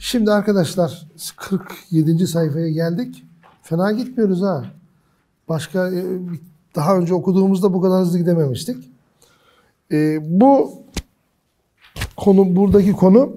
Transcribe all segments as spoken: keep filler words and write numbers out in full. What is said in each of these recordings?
Şimdi arkadaşlar kırk yedinci sayfaya geldik. Fena gitmiyoruz ha. Başka daha önce okuduğumuzda bu kadar hızlı gidememiştik. Ee, bu konu, buradaki konu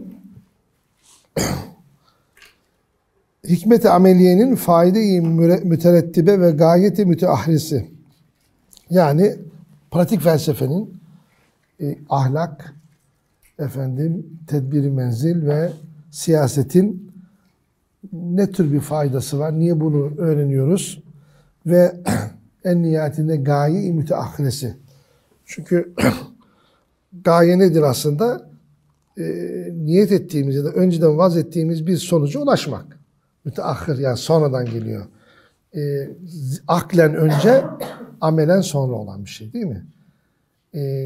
hikmet-i ameliyenin faide-i müterettibe ve gayet-i müteahrisi. Yani pratik felsefenin e, ahlak, efendim, tedbiri menzil ve siyasetin ne tür bir faydası var? Niye bunu öğreniyoruz? Ve en nihayetinde gaye-i müteahhiresi. Çünkü gaye nedir aslında? E, niyet ettiğimiz ya da önceden vaz ettiğimiz bir sonuca ulaşmak. Müteahhir yani sonradan geliyor. E, aklen önce, amelen sonra olan bir şey değil mi? E,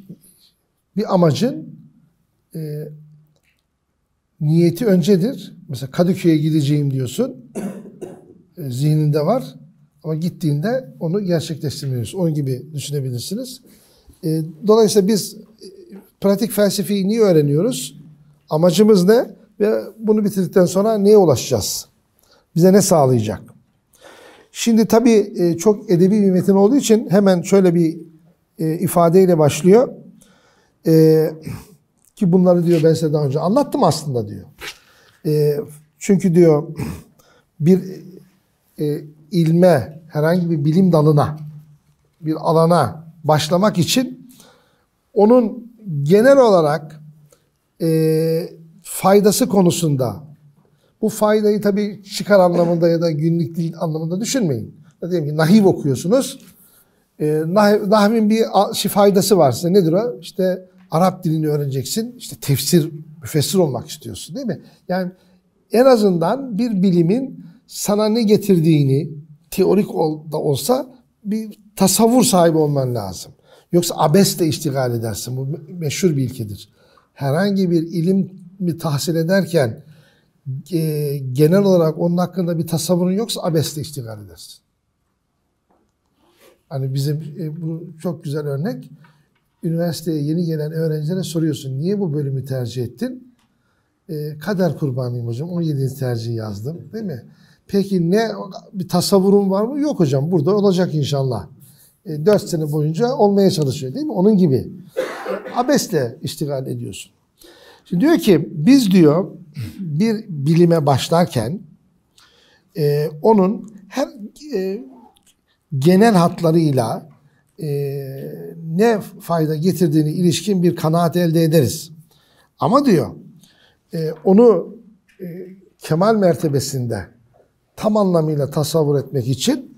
bir amacın e, niyeti öncedir. Mesela Kadıköy'e gideceğim diyorsun. E, zihninde var. Ama gittiğinde onu gerçekleştirmiyoruz. Onun gibi düşünebilirsiniz. E, dolayısıyla biz e, pratik felsefeyi niye öğreniyoruz? Amacımız ne? Ve bunu bitirdikten sonra neye ulaşacağız? Bize ne sağlayacak? Şimdi tabii e, çok edebi bir metin olduğu için hemen şöyle bir e, ifadeyle başlıyor. E, ki bunları diyor ben size daha önce anlattım aslında diyor. E, çünkü diyor bir e, ilme, herhangi bir bilim dalına, bir alana başlamak için onun genel olarak e, faydası konusunda, bu faydayı tabii çıkar anlamında ya da günlük dil anlamında düşünmeyin. Diyelim ki nahiv okuyorsunuz. E, nah, nahvin bir faydası var size. Nedir o? İşte Arap dilini öğreneceksin. İşte tefsir, müfessir olmak istiyorsun değil mi? Yani en azından bir bilimin sana ne getirdiğini teorik da olsa bir tasavvur sahibi olman lazım. Yoksa abesle iştigal edersin. Bu meşhur bir ilkedir. Herhangi bir ilmi tahsil ederken e, genel olarak onun hakkında bir tasavvurun yoksa abesle iştigal edersin. Hani bizim e, bu çok güzel örnek. Üniversiteye yeni gelen öğrencilere soruyorsun. Niye bu bölümü tercih ettin? E, kader kurbanıyım hocam. on yedinci tercih yazdım. Değil mi? Peki ne bir tasavvurun var mı? Yok hocam. Burada olacak inşallah. E, dört sene boyunca olmaya çalışıyor değil mi? Onun gibi. E, abesle iştigal ediyorsun. Şimdi diyor ki biz diyor bir bilime başlarken e, onun her e, genel hatlarıyla e, ne fayda getirdiğini ilişkin bir kanaat elde ederiz. Ama diyor e, onu e, kemal mertebesinde tam anlamıyla tasavvur etmek için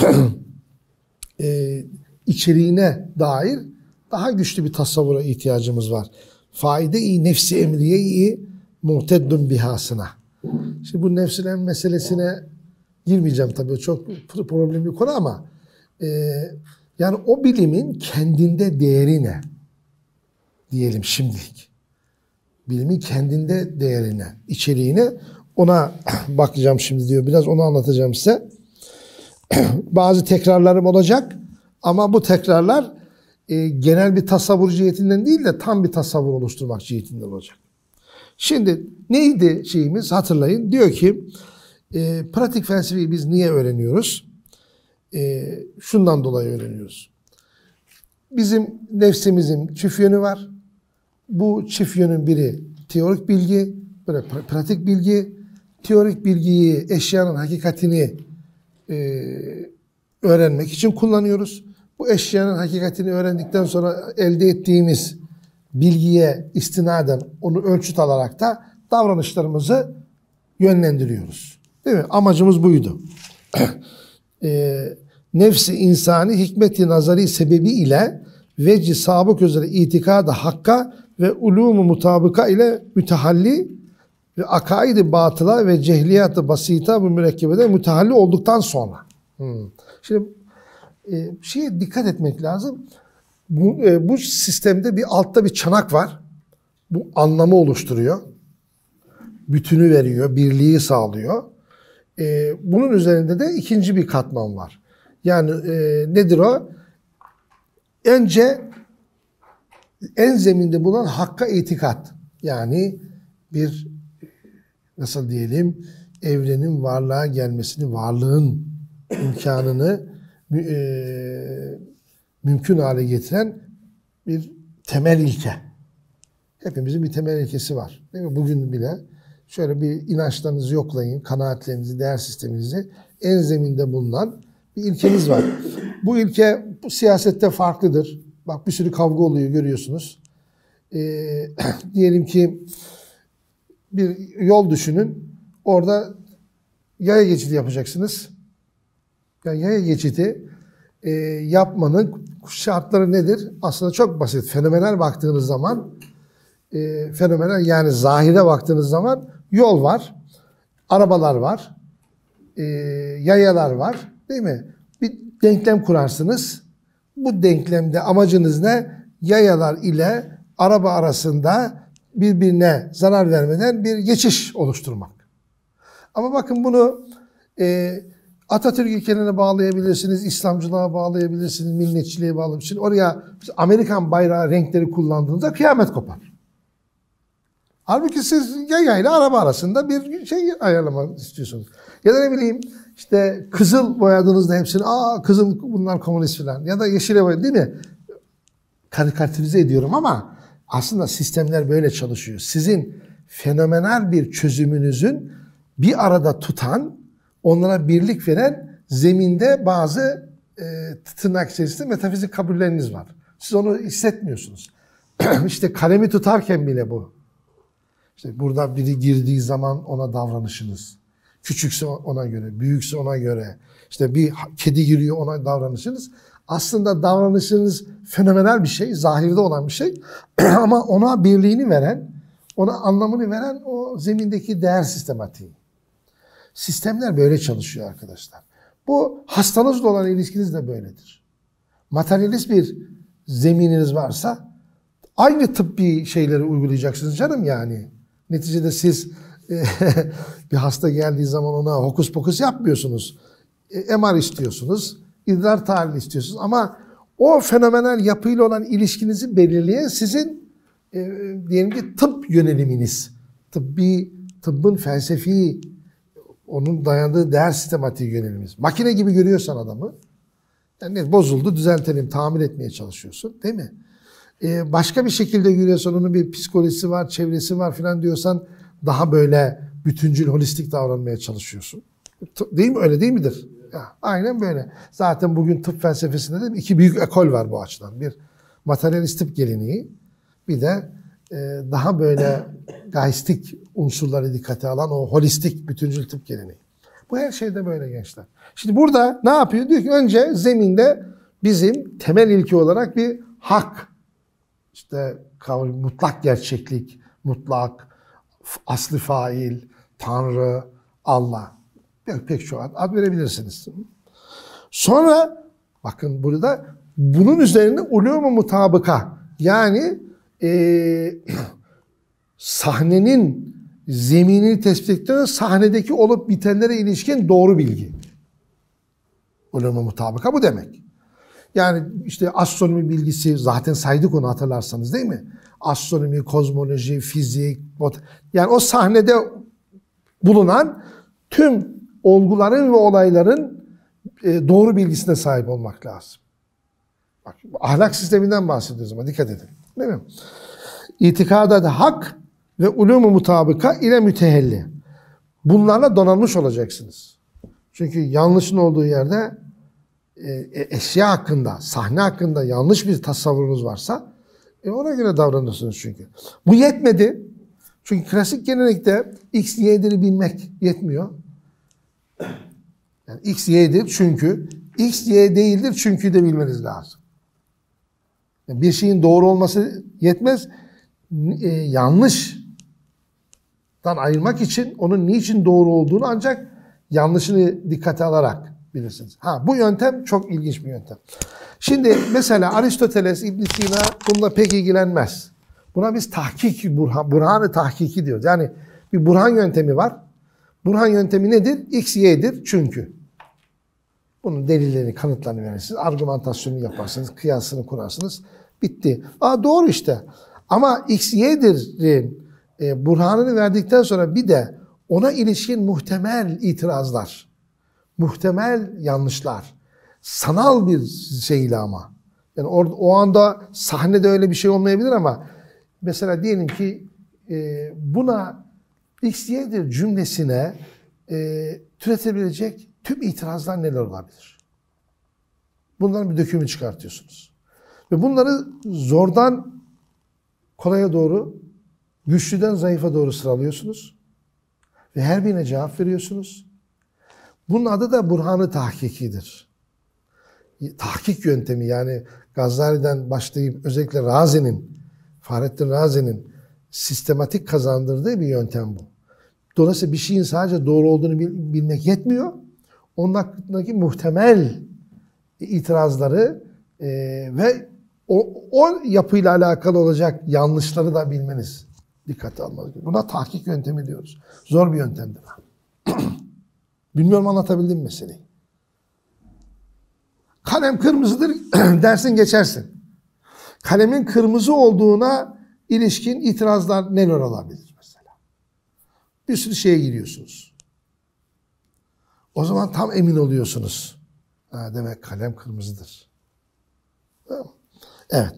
e, içeriğine dair daha güçlü bir tasavvura ihtiyacımız var. Faide-i nefsi emriye-i muhteddun bihasına. Şimdi bu nefsin em meselesine girmeyeceğim tabii. Çok problemli bir konu ama e, yani o bilimin kendinde değeri ne? Diyelim şimdilik. Bilimin kendinde değerine, içeriğine ona bakacağım şimdi diyor. Biraz onu anlatacağım size. Bazı tekrarlarım olacak ama bu tekrarlar e, genel bir tasavvur cihetinden değil de tam bir tasavvur oluşturmak cihetinden olacak. Şimdi neydi şeyimiz hatırlayın. Diyor ki e, pratik felsefeyi biz niye öğreniyoruz? E, şundan dolayı öğreniyoruz. Bizim nefsimizin çift yönü var. Bu çift yönün biri teorik bilgi, böyle pratik bilgi. Teorik bilgiyi, eşyanın hakikatini e, öğrenmek için kullanıyoruz. Bu eşyanın hakikatini öğrendikten sonra elde ettiğimiz bilgiye istinaden onu ölçüt alarak da davranışlarımızı yönlendiriyoruz. Değil mi? Amacımız buydu. e, nefsi insani hikmeti nazari sebebi ile vecih sabık üzere itikadı hakka ve ulumu mutabıka ile mütehalli ve akaid-i batıla ve cehliyat-ı basita bu mürekkebede mütehalli olduktan sonra. Hmm. Şimdi e, şeye dikkat etmek lazım. Bu, e, bu sistemde bir altta bir çanak var. Bu anlamı oluşturuyor. Bütünü veriyor, birliği sağlıyor. E, bunun üzerinde de ikinci bir katman var. Yani e, nedir o? Önce en zeminde bulunan hakka itikat. Yani bir nasıl diyelim, evrenin varlığa gelmesini, varlığın imkanını e, mümkün hale getiren bir temel ilke. Hepimizin bir temel ilkesi var. Değil mi? Bugün bile şöyle bir inançlarınızı yoklayın, kanaatlerinizi, değer sisteminizi, en zeminde bulunan bir ilkemiz var. Bu ilke bu siyasette farklıdır. Bak bir sürü kavga oluyor, görüyorsunuz. Ee, diyelim ki bir yol düşünün. Orada yaya geçidi yapacaksınız. Yani yaya geçidi e, yapmanın şartları nedir? Aslında çok basit. Fenomenal baktığınız zaman e, fenomenal yani zahire baktığınız zaman yol var, arabalar var, e, yayalar var, değil mi? Bir denklem kurarsınız. Bu denklemde amacınız ne? Yayalar ile araba arasında birbirine zarar vermeden bir geçiş oluşturmak. Ama bakın bunu e, Atatürk ilkelerine bağlayabilirsiniz, İslamcılığa bağlayabilirsiniz, milliyetçiliğe bağlayabilirsiniz. Oraya Amerikan bayrağı renkleri kullandığınızda kıyamet kopar. Halbuki siz yaya ile araba arasında bir şey ayarlamak istiyorsunuz. Ya da ne bileyim işte kızıl boyadığınızda hepsini aa kızıl bunlar komünist falan ya da yeşile boyadığınız değil mi? Karikatürize ediyorum ama aslında sistemler böyle çalışıyor. Sizin fenomenal bir çözümünüzün bir arada tutan, onlara birlik veren zeminde bazı e, tırnak içerisinde metafizik kabulleriniz var. Siz onu hissetmiyorsunuz. İşte kalemi tutarken bile bu. İşte burada biri girdiği zaman ona davranışınız. Küçükse ona göre, büyükse ona göre. İşte bir kedi giriyor ona davranışınız. Aslında davranışınız fenomenal bir şey, zahirde olan bir şey. Ama ona birliğini veren, ona anlamını veren o zemindeki değer sistematiği. Sistemler böyle çalışıyor arkadaşlar. Bu hastanızla olan ilişkiniz de böyledir. Materyalist bir zemininiz varsa aynı tıbbi şeyleri uygulayacaksınız canım yani. Neticede siz bir hasta geldiği zaman ona hokus pokus yapmıyorsunuz. E, M R istiyorsunuz, idrar tahlili istiyorsunuz ama o fenomenal yapıyla olan ilişkinizi belirleyen sizin e, diyelim ki tıp yöneliminiz. Tıbbi, tıbbın felsefi, onun dayandığı değer sistematiği yönelimimiz. Makine gibi görüyorsan adamı, yani bozuldu, düzeltelim, tamir etmeye çalışıyorsun, değil mi? Ee, başka bir şekilde görüyorsan, onun bir psikolojisi var, çevresi var filan diyorsan, daha böyle bütüncül, holistik davranmaya çalışıyorsun. Değil mi? Öyle değil midir? Ya, aynen böyle. Zaten bugün tıp felsefesinde de iki büyük ekol var bu açıdan. Bir materyalist tıp geleneği, bir de e, daha böyle geistik unsurları dikkate alan o holistik, bütüncül tıp geleneği. Bu her şeyde böyle gençler. Şimdi burada ne yapıyor? Diyor ki önce zeminde bizim temel ilke olarak bir hak, işte mutlak gerçeklik, mutlak, aslı fail, Tanrı, Allah. Pek çok ad, ad verebilirsiniz. Sonra bakın burada bunun üzerine ulûm-u mutabıka, yani e, sahnenin zeminini tespit ettiğinde sahnedeki olup bitenlere ilişkin doğru bilgi. Ulûm-u mutabıka bu demek. Yani işte astronomi bilgisi, zaten saydık onu hatırlarsanız değil mi? Astronomi, kozmoloji, fizik, bot yani o sahnede bulunan tüm olguların ve olayların e, doğru bilgisine sahip olmak lazım. Bak, ahlak sisteminden bahsediyoruz ama dikkat edin. Değil mi? İtikada da hak ve ulûm-u mutabıka ile mütehelli. Bunlarla donanmış olacaksınız. Çünkü yanlışın olduğu yerde e, eşya hakkında, sahne hakkında yanlış bir tasavvurunuz varsa e, ona göre davranırsınız çünkü. Bu yetmedi. Çünkü klasik gelenekte X, Y'leri bilmek yetmiyor. Yani X, Y'dir çünkü, X, Y değildir çünkü de bilmeniz lazım. Yani bir şeyin doğru olması yetmez. E, yanlıştan ayırmak için onun niçin doğru olduğunu ancak yanlışını dikkate alarak bilirsiniz. Ha, bu yöntem çok ilginç bir yöntem. Şimdi mesela Aristoteles, İbn Sina bununla pek ilgilenmez. Buna biz tahkik, burhan, burhan-ı tahkiki diyoruz. Yani bir burhan yöntemi var. Burhan yöntemi nedir? X, Y'dir çünkü. Bunun delillerini, kanıtlarını verirsiniz. Argümantasyonu yaparsınız, kıyasını kurarsınız. Bitti. Aa, doğru işte. Ama X, Y'dir'in e, burhanını verdikten sonra bir de ona ilişkin muhtemel itirazlar, muhtemel yanlışlar, sanal bir şeyle ama. Yani or, o anda sahnede öyle bir şey olmayabilir ama mesela diyelim ki e, buna X, Y'dir cümlesine e, türetebilecek tüm itirazlar neler olabilir? Bunların bir dökümü çıkartıyorsunuz. Ve bunları zordan kolaya doğru, güçlüden zayıfa doğru sıralıyorsunuz. Ve her birine cevap veriyorsunuz. Bunun adı da burhan-ı tahkikidir. Tahkik yöntemi, yani Gazali'den başlayıp özellikle Razi'nin, Fahrettin Razi'nin sistematik kazandırdığı bir yöntem bu. Dolayısıyla bir şeyin sadece doğru olduğunu bilmek yetmiyor. Onun hakkındaki muhtemel itirazları e, ve o, o yapıyla alakalı olacak yanlışları da bilmeniz, dikkate almanız gerekiyor. Buna tahkik yöntemi diyoruz. Zor bir yöntemdir. Bilmiyorum anlatabildim mi meseleyi? Kalem kırmızıdır dersin geçersin. Kalemin kırmızı olduğuna ilişkin itirazlar neler olabilir mesela? Bir sürü şeye giriyorsunuz. O zaman tam emin oluyorsunuz. Ha, demek kalem kırmızıdır. Evet.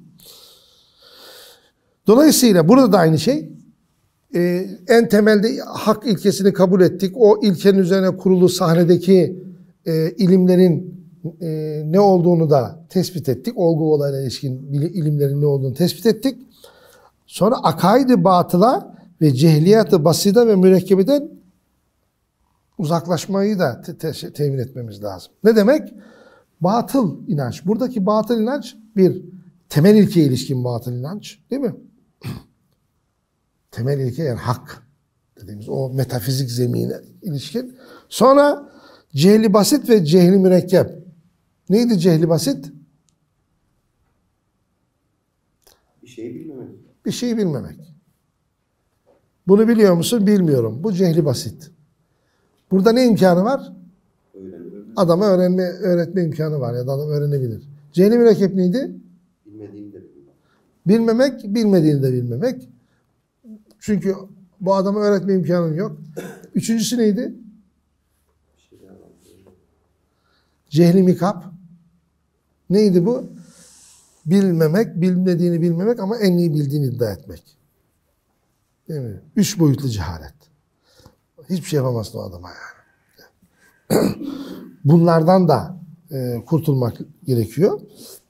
Dolayısıyla burada da aynı şey. Ee, en temelde hak ilkesini kabul ettik. O ilkenin üzerine kurulu sahnedeki e, ilimlerin e, ne olduğunu da tespit ettik. Olgu olayla ilişkin ilimlerin ne olduğunu tespit ettik. Sonra akaid-i batıla ve cehliyat-ı basida ve mürekkebeden uzaklaşmayı da te te temin etmemiz lazım. Ne demek? Batıl inanç. Buradaki batıl inanç bir temel ilkeye ilişkin batıl inanç. Değil mi? Temel ilke yani hak dediğimiz o metafizik zemine ilişkin. Sonra cehli basit ve cehli mürekkep. Neydi cehli basit? Bir şeyi bilmemek. Bir şeyi bilmemek. Bunu biliyor musun? Bilmiyorum. Bu cehli basit. Burada ne imkanı var? Öğrenme. Adama öğrenme, öğretme imkanı var ya da adam öğrenebilir. Cehli mürekkep neydi? Bilmediğini de bilmek. Bilmemek, bilmediğini de bilmemek. Çünkü bu adama öğretme imkanın yok. Üçüncüsü neydi? Cehli mikap. Neydi bu? Bilmemek, bilmediğini bilmemek ama en iyi bildiğini iddia etmek. Değil mi? Üç boyutlu cehalet. Hiçbir şey yapamazsın o adama yani. Bunlardan da e, kurtulmak gerekiyor.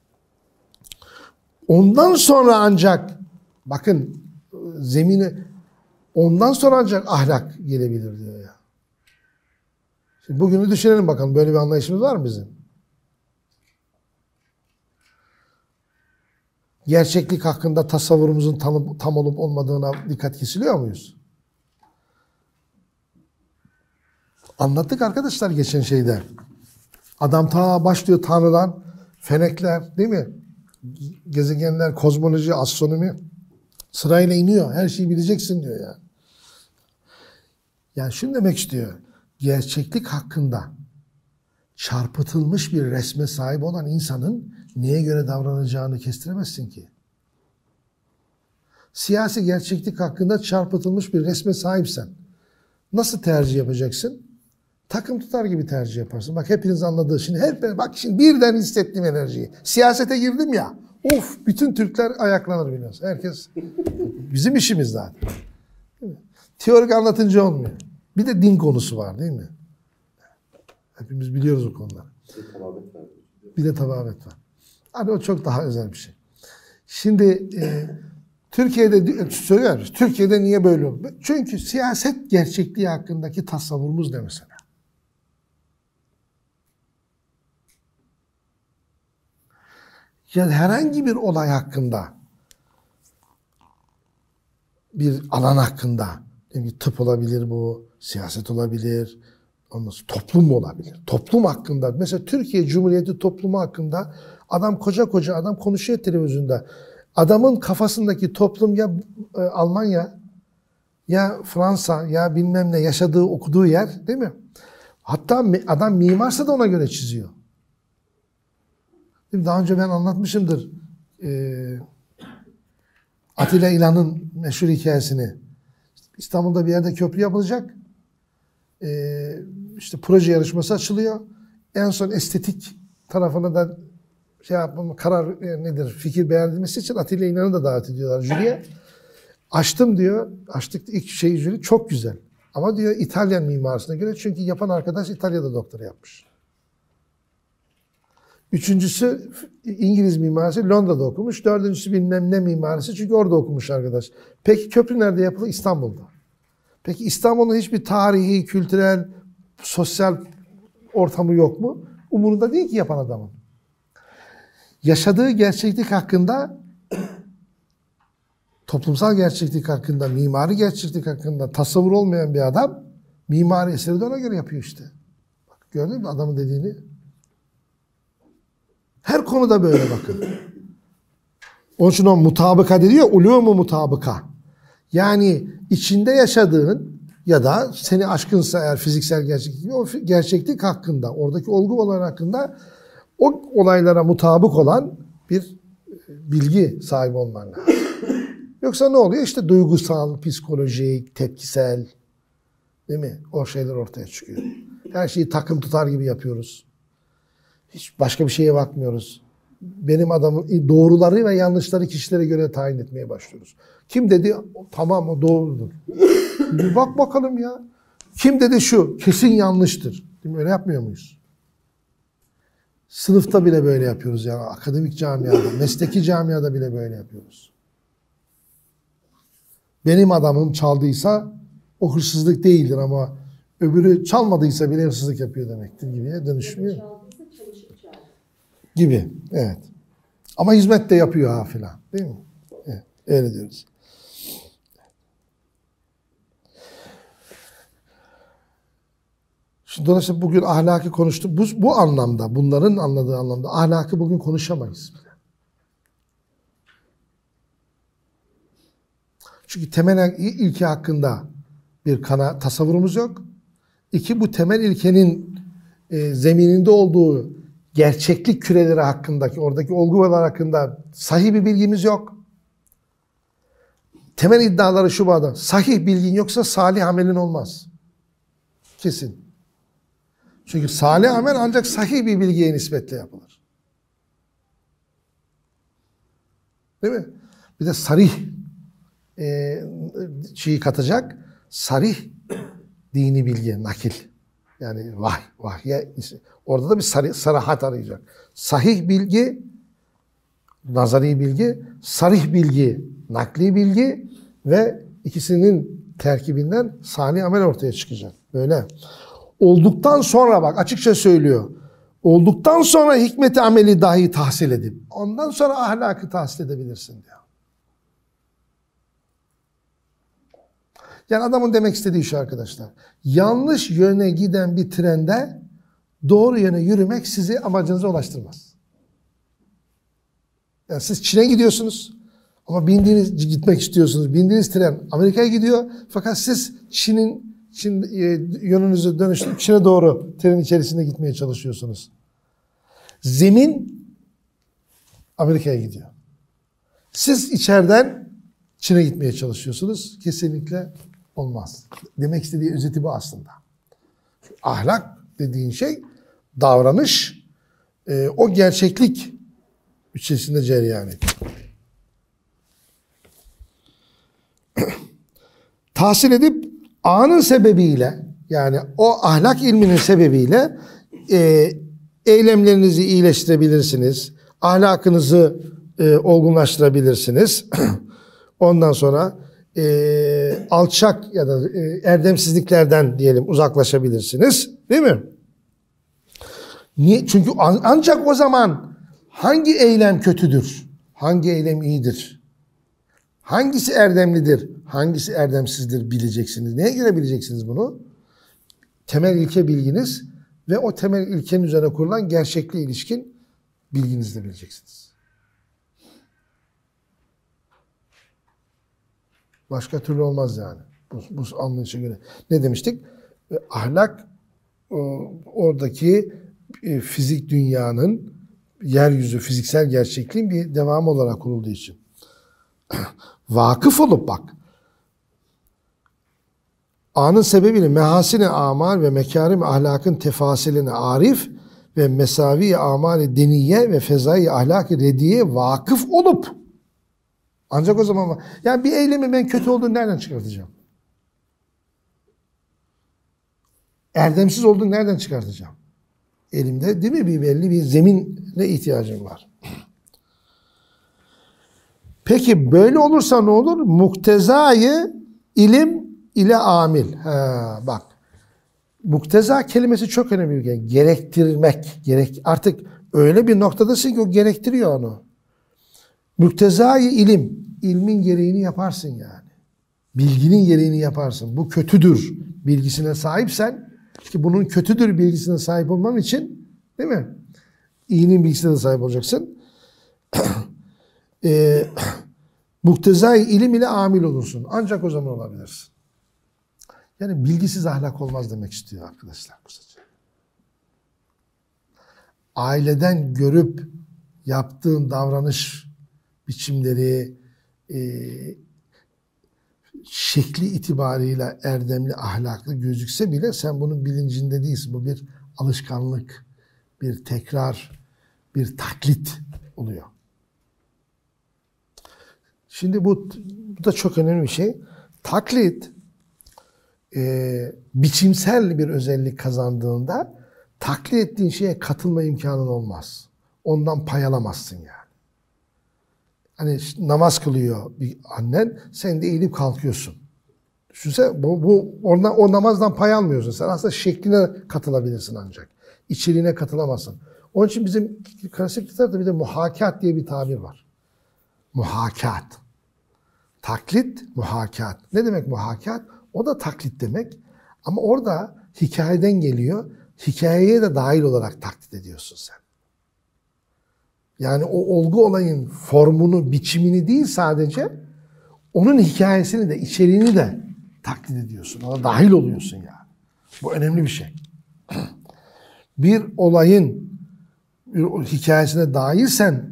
Ondan sonra ancak bakın zemini ondan sonra ancak ahlak gelebilir diyor ya. Şimdi bugünü düşünelim bakalım. Böyle bir anlayışımız var mı bizim? Gerçeklik hakkında tasavvurumuzun tam, tam olup olmadığına dikkat kesiliyor muyuz? Anlattık arkadaşlar geçen şeyde. Adam ta başlıyor Tanrı'dan, fenekler değil mi? Gezegenler, kozmoloji, astronomi sırayla iniyor. Her şeyi bileceksin diyor yani. Yani şunu demek istiyor. Gerçeklik hakkında çarpıtılmış bir resme sahip olan insanın neye göre davranacağını kestiremezsin ki. Siyasi gerçeklik hakkında çarpıtılmış bir resme sahipsen nasıl tercih yapacaksın? Takım tutar gibi tercih yaparsın. Bak hepiniz anladığı. Şimdi hep bak şimdi birden hissettim enerjiyi. Siyasete girdim ya. Of bütün Türkler ayaklanır biliyorsun. Herkes bizim işimiz zaten. Teorik anlatınca olmuyor. Bir de din konusu var değil mi? Hepimiz biliyoruz o konuları. Bir de tababet var. Hani o çok daha özel bir şey. Şimdi e, Türkiye'de söylüyorum. Türkiye'de niye böyle oldu? Çünkü siyaset gerçekliği hakkındaki tasavvurumuz ne mesela? Yani herhangi bir olay hakkında, bir alan hakkında, yani tıp olabilir bu, siyaset olabilir, ondan sonra toplum olabilir. Toplum hakkında, mesela Türkiye Cumhuriyeti toplumu hakkında adam koca koca adam konuşuyor televizyonda. Adamın kafasındaki toplum ya e, Almanya, ya Fransa, ya bilmem ne yaşadığı, okuduğu yer değil mi? Hatta adam mimarsa da ona göre çiziyor. Daha önce ben anlatmışımdır. Ee, Atilla İlhan'ın meşhur hikayesini. İstanbul'da bir yerde köprü yapılacak. Ee, işte proje yarışması açılıyor. En son estetik tarafına da şey yapmam, karar e, nedir, fikir beğenilmesi için Atilla İnan'ı da davet ediyorlar jüriye. Açtım diyor. Açtık ilk şey jüri çok güzel. Ama diyor İtalyan mimarisine göre, çünkü yapan arkadaş İtalya'da doktora yapmış. Üçüncüsü İngiliz mimarisi, Londra'da okumuş. Dördüncüsü bilmem ne mimarisi, çünkü orada okumuş arkadaş. Peki köprü nerede yapılır? İstanbul'da. Peki İstanbul'un hiçbir tarihi, kültürel, sosyal ortamı yok mu? Umurunda değil ki yapan adamın. Yaşadığı gerçeklik hakkında, toplumsal gerçeklik hakkında, mimari gerçeklik hakkında tasavvur olmayan bir adam mimari eseri de ona göre yapıyor işte. Bak, gördün mü adamın dediğini? Her konuda böyle bakın. Onun için o mutabıka diyor, ulumu mutabıka. Yani içinde yaşadığın ya da seni aşkınsa eğer fiziksel gerçeklik gibi, o gerçeklik hakkında, oradaki olgu olaylar hakkında o olaylara mutabık olan bir bilgi sahibi olman lazım. Yoksa ne oluyor? İşte duygusal, psikolojik, tepkisel, değil mi? O şeyler ortaya çıkıyor. Her şeyi takım tutar gibi yapıyoruz. Hiç başka bir şeye bakmıyoruz. Benim adamım doğruları ve yanlışları kişilere göre tayin etmeye başlıyoruz. Kim dedi? Tamam, o doğrudur. Bir bak bakalım ya. Kim dedi şu? Kesin yanlıştır. Değil mi? Öyle yapmıyor muyuz? Sınıfta bile böyle yapıyoruz yani. Akademik camiada, mesleki camiada bile böyle yapıyoruz. Benim adamım çaldıysa o hırsızlık değildir ama öbürü çalmadıysa bile hırsızlık yapıyor demektir gibiye dönüşmüyor. Gibi, evet. Ama hizmet de yapıyor ha filan, değil mi? Evet, öyle diyoruz. Şimdi dolayısıyla bugün ahlaki konuştuk. Bu, bu anlamda, bunların anladığı anlamda ahlakı bugün konuşamayız. Çünkü temel ilke hakkında bir kana, tasavvurumuz yok. İki, bu temel ilkenin e, zemininde olduğu gerçeklik küreleri hakkındaki, oradaki olgular hakkında sahih bir bilgimiz yok. Temel iddiaları şu bağda: sahih bilgin yoksa salih amelin olmaz. Kesin. Çünkü salih amel ancak sahih bir bilgiye nispetle yapılır. Değil mi? Bir de sarih e, şeyi katacak. Sarih dini bilgi, nakil. Yani vahy, vahye. Orada da bir sarih, sarahat arayacak. Sahih bilgi, nazari bilgi, sarih bilgi, nakli bilgi ve ikisinin terkibinden salih amel ortaya çıkacak. Böyle. Olduktan sonra bak açıkça söylüyor. Olduktan sonra hikmet-i ameli dahi tahsil edip ondan sonra ahlakı tahsil edebilirsin diyor. Yani adamın demek istediği şu arkadaşlar. Yanlış yöne giden bir trende doğru yöne yürümek sizi amacınıza ulaştırmaz. Yani siz Çin'e gidiyorsunuz ama bindiğiniz, gitmek istiyorsunuz. Bindiğiniz tren Amerika'ya gidiyor. Fakat siz Çin'in Çin, e, yönünüzü dönüştürüp Çin'e doğru trenin içerisinde gitmeye çalışıyorsunuz. Zemin Amerika'ya gidiyor. Siz içeriden Çin'e gitmeye çalışıyorsunuz. Kesinlikle olmaz. Demek istediği özeti bu aslında. Ahlak dediğin şey davranış, e, o gerçeklik içerisinde cereyan ediyor. Tahsil edip anın sebebiyle, yani o ahlak ilminin sebebiyle e, eylemlerinizi iyileştirebilirsiniz. Ahlakınızı e, olgunlaştırabilirsiniz. Ondan sonra e, alçak ya da e, erdemsizliklerden diyelim uzaklaşabilirsiniz. Değil mi? Niye? Çünkü an, ancak o zaman hangi eylem kötüdür? Hangi eylem iyidir? Hangisi erdemlidir? Hangisi erdemsizdir bileceksiniz. Neye göre bileceksiniz bunu? Temel ilke bilginiz ve o temel ilkenin üzerine kurulan gerçekliğe ilişkin bilginizle bileceksiniz. Başka türlü olmaz yani. Bu, bu anlayışa göre. Ne demiştik? E, ahlak o, oradaki e, fizik dünyanın, yeryüzü fiziksel gerçekliğin bir devamı olarak kurulduğu için. Vakıf olup bak. Anın sebebiyle mehasine amal ve mekârim ahlakın tefasiline arif ve mesavi amali deniye ve fezai ahlak-ı rediye vakıf olup ancak o zaman yani bir eylemi ben kötü olduğunu nereden çıkartacağım? Erdemsiz olduğunu nereden çıkartacağım? Elimde değil mi bir belli bir zeminle ihtiyacım var. Peki böyle olursa ne olur? Muktezayı ilim ile amil. Ha, bak. Mukteza kelimesi çok önemli bir kelime. Gerektirmek. Gerek, artık öyle bir noktadasın ki o gerektiriyor onu. Muktezayı ilim. İlmin gereğini yaparsın yani. Bilginin gereğini yaparsın. Bu kötüdür bilgisine sahipsen ki bunun kötüdür bilgisine sahip olman için değil mi? İyinin bilgisine de sahip olacaksın. e, Muktezai ilim ile amil olursun. Ancak o zaman olabilirsin. Yani bilgisiz ahlak olmaz demek istiyor arkadaşlar kısaca. Aileden görüp yaptığın davranış biçimleri, e, şekli itibarıyla erdemli, ahlaklı gözükse bile sen bunun bilincinde değilsin. Bu bir alışkanlık, bir tekrar, bir taklit oluyor. Şimdi bu, bu da çok önemli bir şey. Taklit e, biçimsel bir özellik kazandığında taklit ettiğin şeye katılma imkanın olmaz. Ondan pay alamazsın yani. Hani namaz kılıyor bir annen, sen de eğilip kalkıyorsun. Düşünsene bu, bu oradan, o namazdan pay almıyorsun. Sen aslında şekline katılabilirsin ancak. İçeriğine katılamazsın. Onun için bizim klasik literatürde bir de muhakat diye bir tabir var. Muhakat. Taklit, muhakat. Ne demek muhakat? O da taklit demek. Ama orada hikayeden geliyor. Hikayeye de dahil olarak taklit ediyorsun sen. Yani o olgu olayın formunu, biçimini değil sadece, onun hikayesini de, içeriğini de taklit ediyorsun. Ona dahil oluyorsun yani. Bu önemli bir şey. Bir olayın bir hikayesine dahilsen,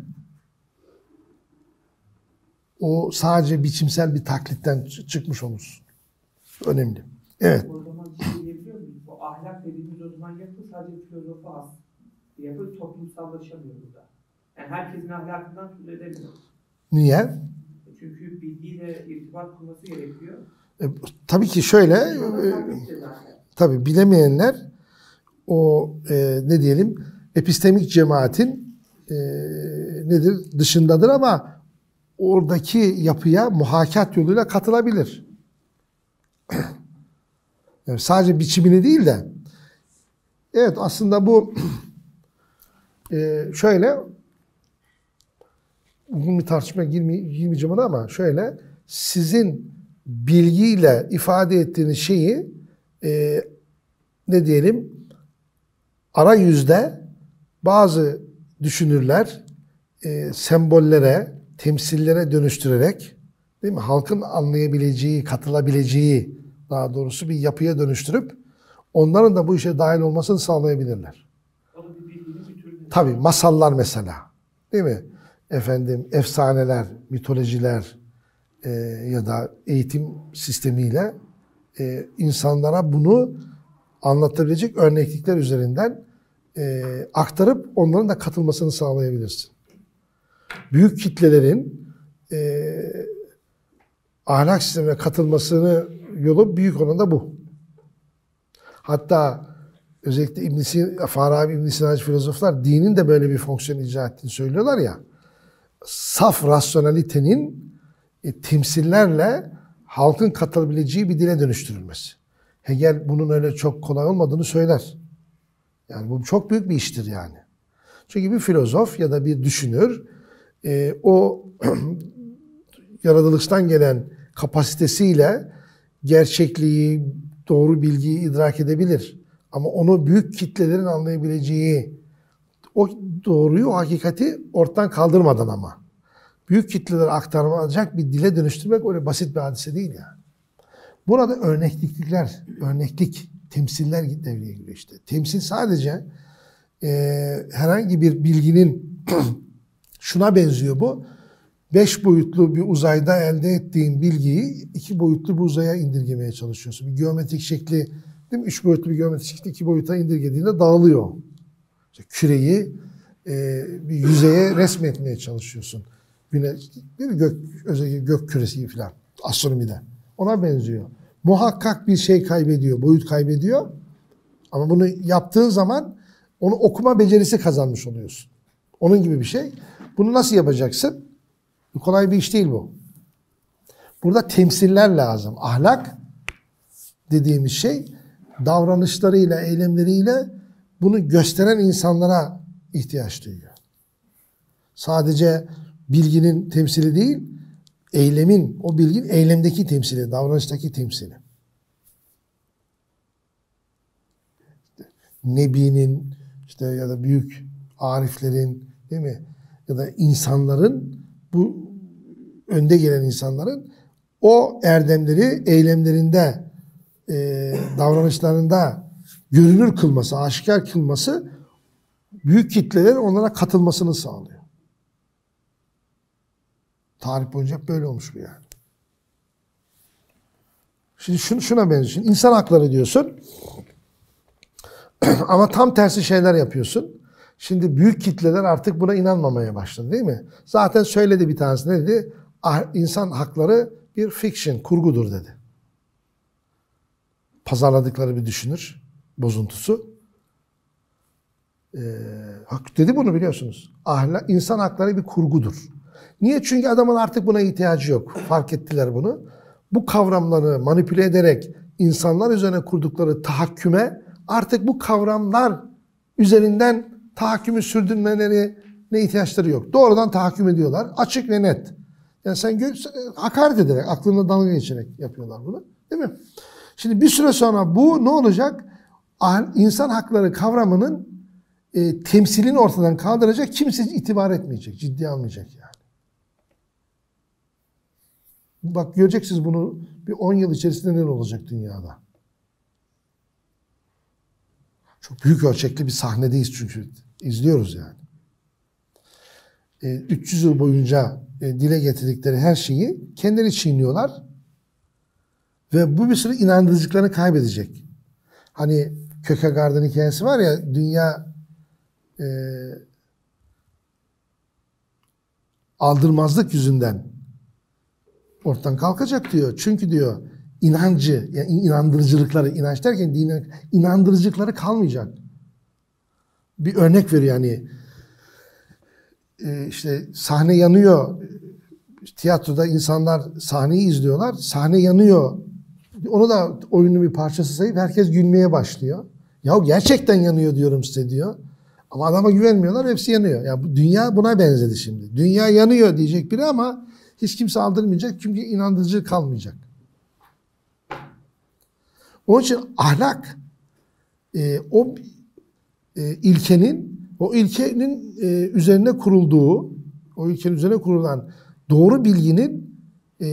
o sadece biçimsel bir taklitten çıkmış olursun. Önemli. Evet. O zaman şey diyebiliyor muyuz? Bu ahlak dediğimiz o zaman yapı sadece filozofa az. Yapı toplumsallaşamıyor burada. Yani herkesin ahlakından söz edemiyor. Niye? Çünkü bilgiyle irtibat kurması gerekiyor. E, tabii ki şöyle, e, tabii bilemeyenler o e, ne diyelim epistemik cemaatin e, nedir dışındadır ama oradaki yapıya muhakat yoluyla katılabilir. Yani sadece biçimini değil de evet aslında bu e, şöyle uzun bir tartışmaya girme, girmeyeceğim ona ama şöyle sizin bilgiyle ifade ettiğiniz şeyi e, ne diyelim arayüzde bazı düşünürler e, sembollere, temsillere dönüştürerek değil mi? Halkın anlayabileceği, katılabileceği daha doğrusu bir yapıya dönüştürüp onların da bu işe dahil olmasını sağlayabilirler. Tabii masallar mesela değil mi? Efendim efsaneler, mitolojiler e, ya da eğitim sistemiyle e, insanlara bunu anlatabilecek örneklikler üzerinden e, aktarıp onların da katılmasını sağlayabilirsin. Büyük kitlelerin e, ahlak sistemine katılmasını yolu büyük oranda bu. Hatta özellikle İbn Sina, Farabi, İbn Sina'cı filozoflar dinin de böyle bir fonksiyon icra ettiğini söylüyorlar ya. Saf rasyonalitenin e, temsillerle halkın katılabileceği bir dile dönüştürülmesi. Hegel bunun öyle çok kolay olmadığını söyler. Yani bu çok büyük bir iştir yani. Çünkü bir filozof ya da bir düşünür e, o yaratılıştan gelen kapasitesiyle gerçekliği, doğru bilgiyi idrak edebilir. Ama onu büyük kitlelerin anlayabileceği, o doğruyu, o hakikati ortadan kaldırmadan ama büyük kitlelere aktarılacak bir dile dönüştürmek öyle basit bir hadise değil yani. Burada örneklikler, örneklik, temsiller devreye giriyor işte. Temsil sadece e, herhangi bir bilginin şuna benziyor bu. beş boyutlu bir uzayda elde ettiğin bilgiyi iki boyutlu bir uzaya indirgemeye çalışıyorsun. Bir geometrik şekli, değil mi? Üç boyutlu bir geometrik şekli iki boyuta indirgediğinde dağılıyor. İşte küreyi e, bir yüzeye resmetmeye çalışıyorsun. Güneş, değil mi? Gök, özellikle gök küresi falan. Astronomide. Ona benziyor. Muhakkak bir şey kaybediyor, boyut kaybediyor. Ama bunu yaptığın zaman onu okuma becerisi kazanmış oluyorsun. Onun gibi bir şey. Bunu nasıl yapacaksın? Kolay bir iş değil bu. Burada temsiller lazım. Ahlak dediğimiz şey davranışlarıyla, eylemleriyle bunu gösteren insanlara ihtiyaç duyuyor. Sadece bilginin temsili değil, eylemin, o bilginin eylemdeki temsili, davranıştaki temsili. Nebinin, işte ya da büyük ariflerin, değil mi? Ya da insanların, bu önde gelen insanların o erdemleri eylemlerinde, e, davranışlarında görünür kılması, aşikar kılması büyük kitlelerin onlara katılmasını sağlıyor. Tarih boyunca böyle olmuş bu yani. Şimdi şuna, şuna benziyor. Şimdi insan hakları diyorsun ama tam tersi şeyler yapıyorsun. Şimdi büyük kitleler artık buna inanmamaya başladı, değil mi? Zaten söyledi bir tanesi, ne dedi? İnsan hakları bir fiction, kurgudur dedi. Pazarladıkları bir düşünür, bozuntusu. Ee, dedi bunu, biliyorsunuz. Ahlak, insan hakları bir kurgudur. Niye? Çünkü adamın artık buna ihtiyacı yok. Fark ettiler bunu. Bu kavramları manipüle ederek insanlar üzerine kurdukları tahakküme artık bu kavramlar üzerinden tahakkümü sürdürmeleri ne ihtiyaçları yok. Doğrudan tahakküm ediyorlar. Açık ve net. Yani sen gör, hakaret ederek, aklına dalga geçerek yapıyorlar bunu. Değil mi? Şimdi bir süre sonra bu ne olacak? İnsan hakları kavramının e, temsilini ortadan kaldıracak. Kimse itibar etmeyecek. Ciddiye almayacak yani. Bak göreceksiniz bunu bir on yıl içerisinde neler olacak dünyada. Çok büyük ölçekli bir sahnedeyiz çünkü. İzliyoruz yani. E, üç yüz yıl boyunca e, dile getirdikleri her şeyi kendileri çiğniyorlar. Ve bu bir sürü inandırıcılıklarını kaybedecek. Hani Kierkegaard'ın hikayesi var ya, dünya e, aldırmazlık yüzünden ortadan kalkacak diyor. Çünkü diyor inancı, yani inandırıcılıkları, inanç derken dine, inandırıcılıkları kalmayacak. Bir örnek veriyor yani. E, işte sahne yanıyor. Tiyatroda insanlar sahneyi izliyorlar. Sahne yanıyor. Onu da oyunun bir parçası sayıp herkes gülmeye başlıyor. Ya gerçekten yanıyor diyorum size diyor. Ama adama güvenmiyorlar, hepsi yanıyor. Ya bu dünya buna benzedi şimdi. Dünya yanıyor diyecek biri ama hiç kimse aldırmayacak çünkü inandırıcı kalmayacak. Onun için ahlak e, o e, ilkenin o ilkenin e, üzerine kurulduğu, o ilkenin üzerine kurulan doğru bilginin e,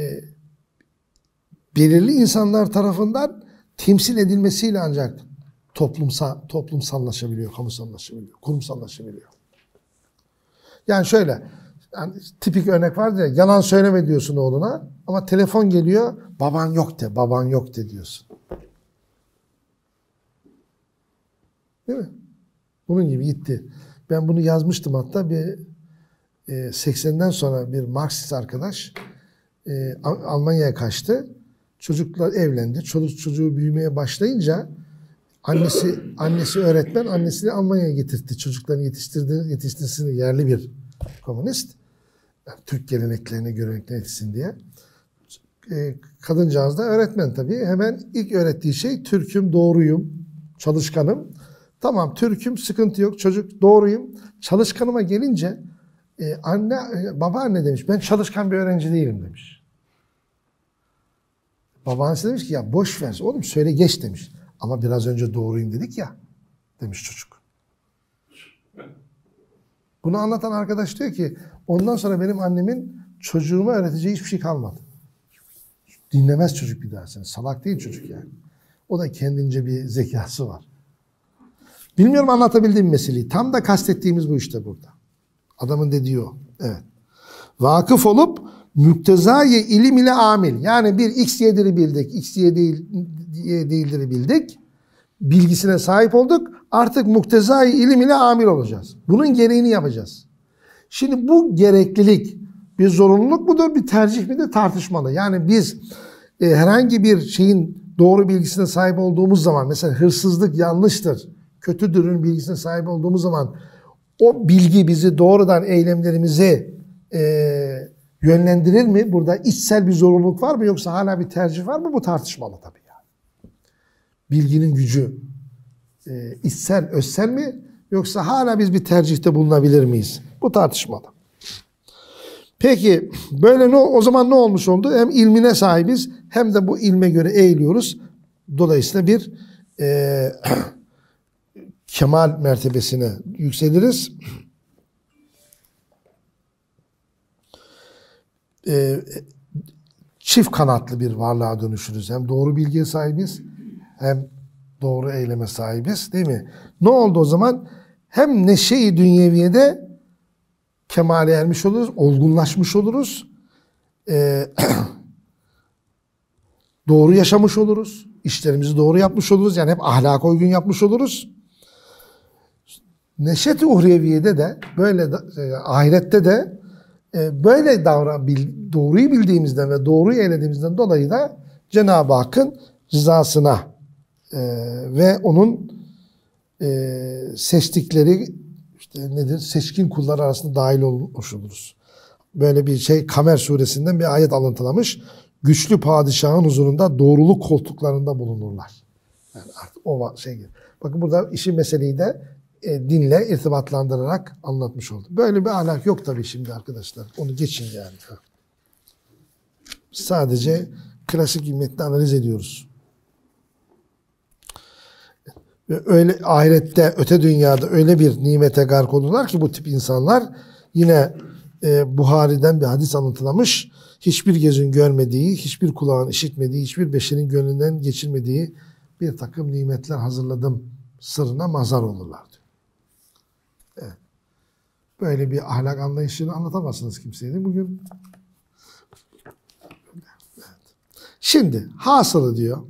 belirli insanlar tarafından temsil edilmesiyle ancak toplumsal, toplumsallaşabiliyor, kamusallaşabiliyor, kurumsallaşabiliyor. Yani şöyle, yani tipik örnek vardır ya, yalan söyleme diyorsun oğluna ama telefon geliyor, baban yok de, baban yok de diyorsun. Değil mi? Bunun gibi gitti. Ben bunu yazmıştım hatta, bir e, seksenden sonra bir Marksist arkadaş e, Almanya'ya kaçtı. Çocuklar evlendi. Çocuk çocuğu büyümeye başlayınca annesi annesi öğretmen, annesini Almanya'ya getirtti. Çocuklarını yetiştirdi, yetiştirsin yerli bir komünist. Yani Türk geleneklerine, göreneklerine yetişsin diye. E, kadıncağız da öğretmen tabii. Hemen ilk öğrettiği şey Türk'üm, doğruyum, çalışkanım. Tamam Türk'üm, sıkıntı yok. Çocuk doğruyum. Çalışkanıma gelince e, anne, e, babaanne demiş, ben çalışkan bir öğrenci değilim demiş. Babaannesi demiş ki ya boş ver oğlum, söyle geç demiş. Ama biraz önce doğruyum dedik ya demiş çocuk. Bunu anlatan arkadaş diyor ki ondan sonra benim annemin çocuğuma öğreteceği hiçbir şey kalmadı. Dinlemez çocuk bir daha seni. Salak değil çocuk yani. O da kendince bir zekası var. Bilmiyorum anlatabildiğim meseleyi. Tam da kastettiğimiz bu işte burada. Adamın dediği o. Evet. Vakıf olup müktezayı ilim ile amil. Yani bir X Y'diri bildik, X Y değil, Y değildir'i bildik. Bilgisine sahip olduk. Artık muktezai ilim ile amil olacağız. Bunun gereğini yapacağız. Şimdi bu gereklilik bir zorunluluk mudur, bir tercih midir tartışmalı. Yani biz e, herhangi bir şeyin doğru bilgisine sahip olduğumuz zaman, mesela hırsızlık yanlıştır, kötüdürün bilgisine sahip olduğumuz zaman o bilgi bizi doğrudan eylemlerimizi e, yönlendirir mi? Burada içsel bir zorunluluk var mı, yoksa hala bir tercih var mı? Bu tartışmalı tabii yani. Bilginin gücü e, içsel, özsel mi? Yoksa hala biz bir tercihte bulunabilir miyiz? Bu tartışmalı. Peki böyle ne, o zaman ne olmuş oldu? Hem ilmine sahibiz hem de bu ilme göre eğiliyoruz. Dolayısıyla bir e, kemal mertebesine yükseliriz. E, çift kanatlı bir varlığa dönüşürüz. Hem doğru bilgiye sahibiz hem doğru eyleme sahibiz, değil mi? Ne oldu o zaman? Hem neşe-i dünyeviyede kemale ermiş oluruz, olgunlaşmış oluruz. Ee, doğru yaşamış oluruz. İşlerimizi doğru yapmış oluruz. Yani hep ahlaka uygun yapmış oluruz. Neşet-i uhreviyede de böyle e, ahirette de e, böyle davran bil, doğruyu bildiğimizden ve doğruyu eylediğimizden dolayı da Cenab-ı Hakk'ın rızasına e, ve onun e, seçtikleri işte nedir? Seçkin kullar arasında dahil olmuş oluruz. Böyle bir şey Kamer suresinden bir ayet alıntılamış. Güçlü padişahın huzurunda doğruluk koltuklarında bulunurlar. Yani artık o şey gibi. Bakın burada işi meseleyi de e, dinle irtibatlandırarak anlatmış oldu. Böyle bir ahlak yok tabii şimdi arkadaşlar. Onu geçin yani. Sadece klasik metni analiz ediyoruz. Ve öyle ahirette, öte dünyada öyle bir nimete gark olurlar ki bu tip insanlar, yine e, Buhari'den bir hadis anlatılamış. Hiçbir gözün görmediği, hiçbir kulağın işitmediği, hiçbir beşerin gönlünden geçirmediği bir takım nimetler hazırladım sırrına mazhar olurlar diyor. Evet. Böyle bir ahlak anlayışını anlatamazsınız kimseye de bugün. Evet. Şimdi hasılı diyor.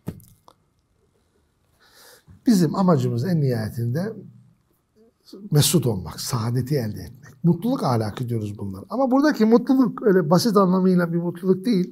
Bizim amacımız en nihayetinde mesut olmak, saadeti elde etmek. Mutluluk ahlakı diyoruz bunlar. Ama buradaki mutluluk öyle basit anlamıyla bir mutluluk değil.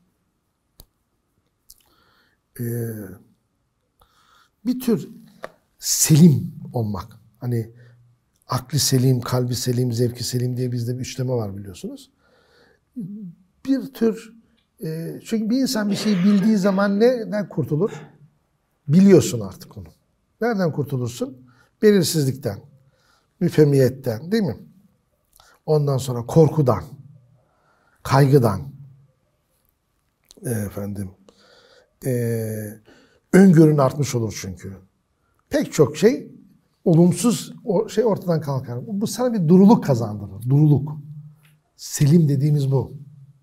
Ee, bir tür selim olmak. Hani akli selim, kalbi selim, zevki selim diye bizde bir üçleme var biliyorsunuz. Bir tür, e, çünkü bir insan bir şeyi bildiği zaman neden kurtulur? Biliyorsun artık onu. Nereden kurtulursun? Belirsizlikten, müfhemiyetten, değil mi? Ondan sonra korkudan, kaygıdan, e, efendim, e, öngörün artmış olur çünkü. Pek çok şey, olumsuz o şey ortadan kalkar. Bu sana bir duruluk kazandırır. Duruluk. Selim dediğimiz bu.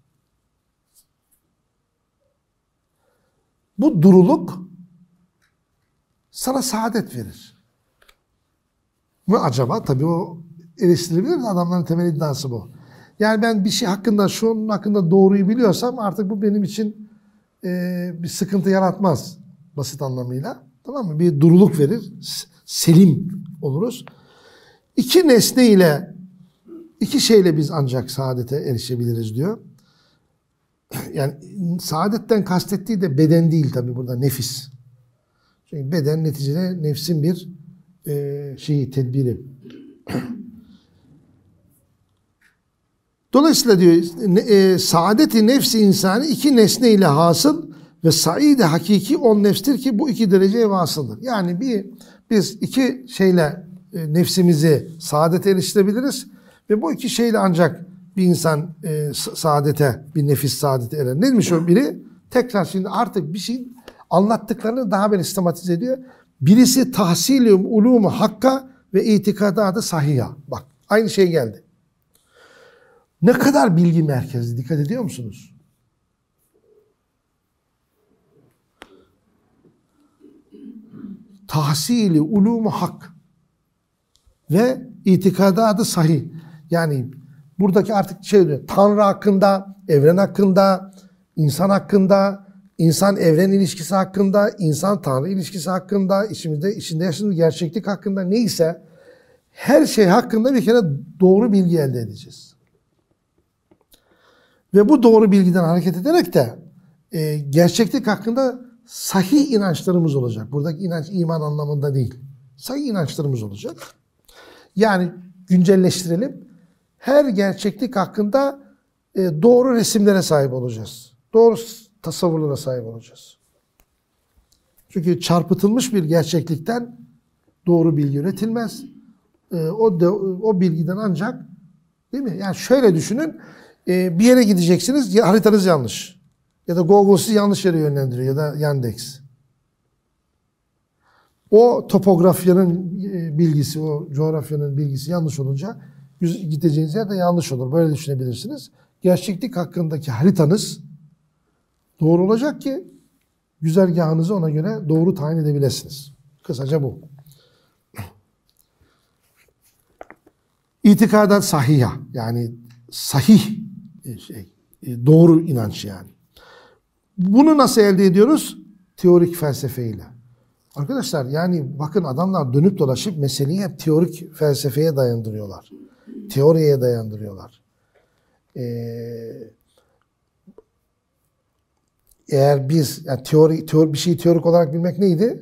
Bu duruluk sana saadet verir. Mı acaba? Tabii o eleştirilebilir de adamların temel iddiası bu. Yani ben bir şey hakkında, şunun hakkında doğruyu biliyorsam artık bu benim için e, bir sıkıntı yaratmaz. Basit anlamıyla. Tamam mı? Bir duruluk verir. Selim oluruz. İki nesne ile, iki şeyle biz ancak saadete erişebiliriz diyor. Yani saadetten kastettiği de beden değil tabii burada, nefis. Çünkü beden neticede nefsin bir e, şeyi, tedbiri. Dolayısıyla diyor e, saadet-i nefsi insanı iki nesne ile hasıl ve said-i hakiki on nefstir ki bu iki dereceye vasıldır. Yani bir biz iki şeyle e, nefsimizi saadete eriştirebiliriz ve bu iki şeyle ancak bir insan e, saadete, bir nefis saadete erer. Neymiş o biri? Tekrar şimdi artık bir şey anlattıklarını daha böyle sistematize ediyor. Birisi tahsil-i ulûmu hakka ve itikadat-ı sahiha. Bak aynı şey geldi. Ne kadar bilgi merkezli, dikkat ediyor musunuz? Tahsil-i ulûmu hak ve itikadat-ı sahih. Yani buradaki artık şey diyor, Tanrı hakkında, evren hakkında, insan hakkında, insan-evren ilişkisi hakkında, insan-Tanrı ilişkisi hakkında, içimizde, içinde yaşadığımız gerçeklik hakkında neyse her şey hakkında bir kere doğru bilgi elde edeceğiz. Ve bu doğru bilgiden hareket ederek de e, gerçeklik hakkında sahih inançlarımız olacak. Buradaki inanç iman anlamında değil. Sahih inançlarımız olacak. Yani güncelleştirelim. Her gerçeklik hakkında e, doğru resimlere sahip olacağız. Doğru tasavvurlara sahip olacağız. Çünkü çarpıtılmış bir gerçeklikten doğru bilgi üretilmez. E, o de, o bilgiden ancak, değil mi? Yani şöyle düşünün. E, bir yere gideceksiniz, ya, haritanız yanlış. Ya da Google sizi yanlış yere yönlendiriyor ya da Yandex. O topografyanın bilgisi, o coğrafyanın bilgisi yanlış olunca gideceğiniz yer de yanlış olur. Böyle düşünebilirsiniz. Gerçeklik hakkındaki haritanız doğru olacak ki güzergahınızı ona göre doğru tayin edebilirsiniz. Kısaca bu. İtikadat sahiha, yani sahih şey, doğru inanç yani. Bunu nasıl elde ediyoruz? Teorik felsefeyle. Arkadaşlar yani bakın adamlar dönüp dolaşıp meseleyi hep teorik felsefeye dayandırıyorlar. Teoriye dayandırıyorlar. Ee, eğer biz yani teori, teori bir şeyi teorik olarak bilmek neydi?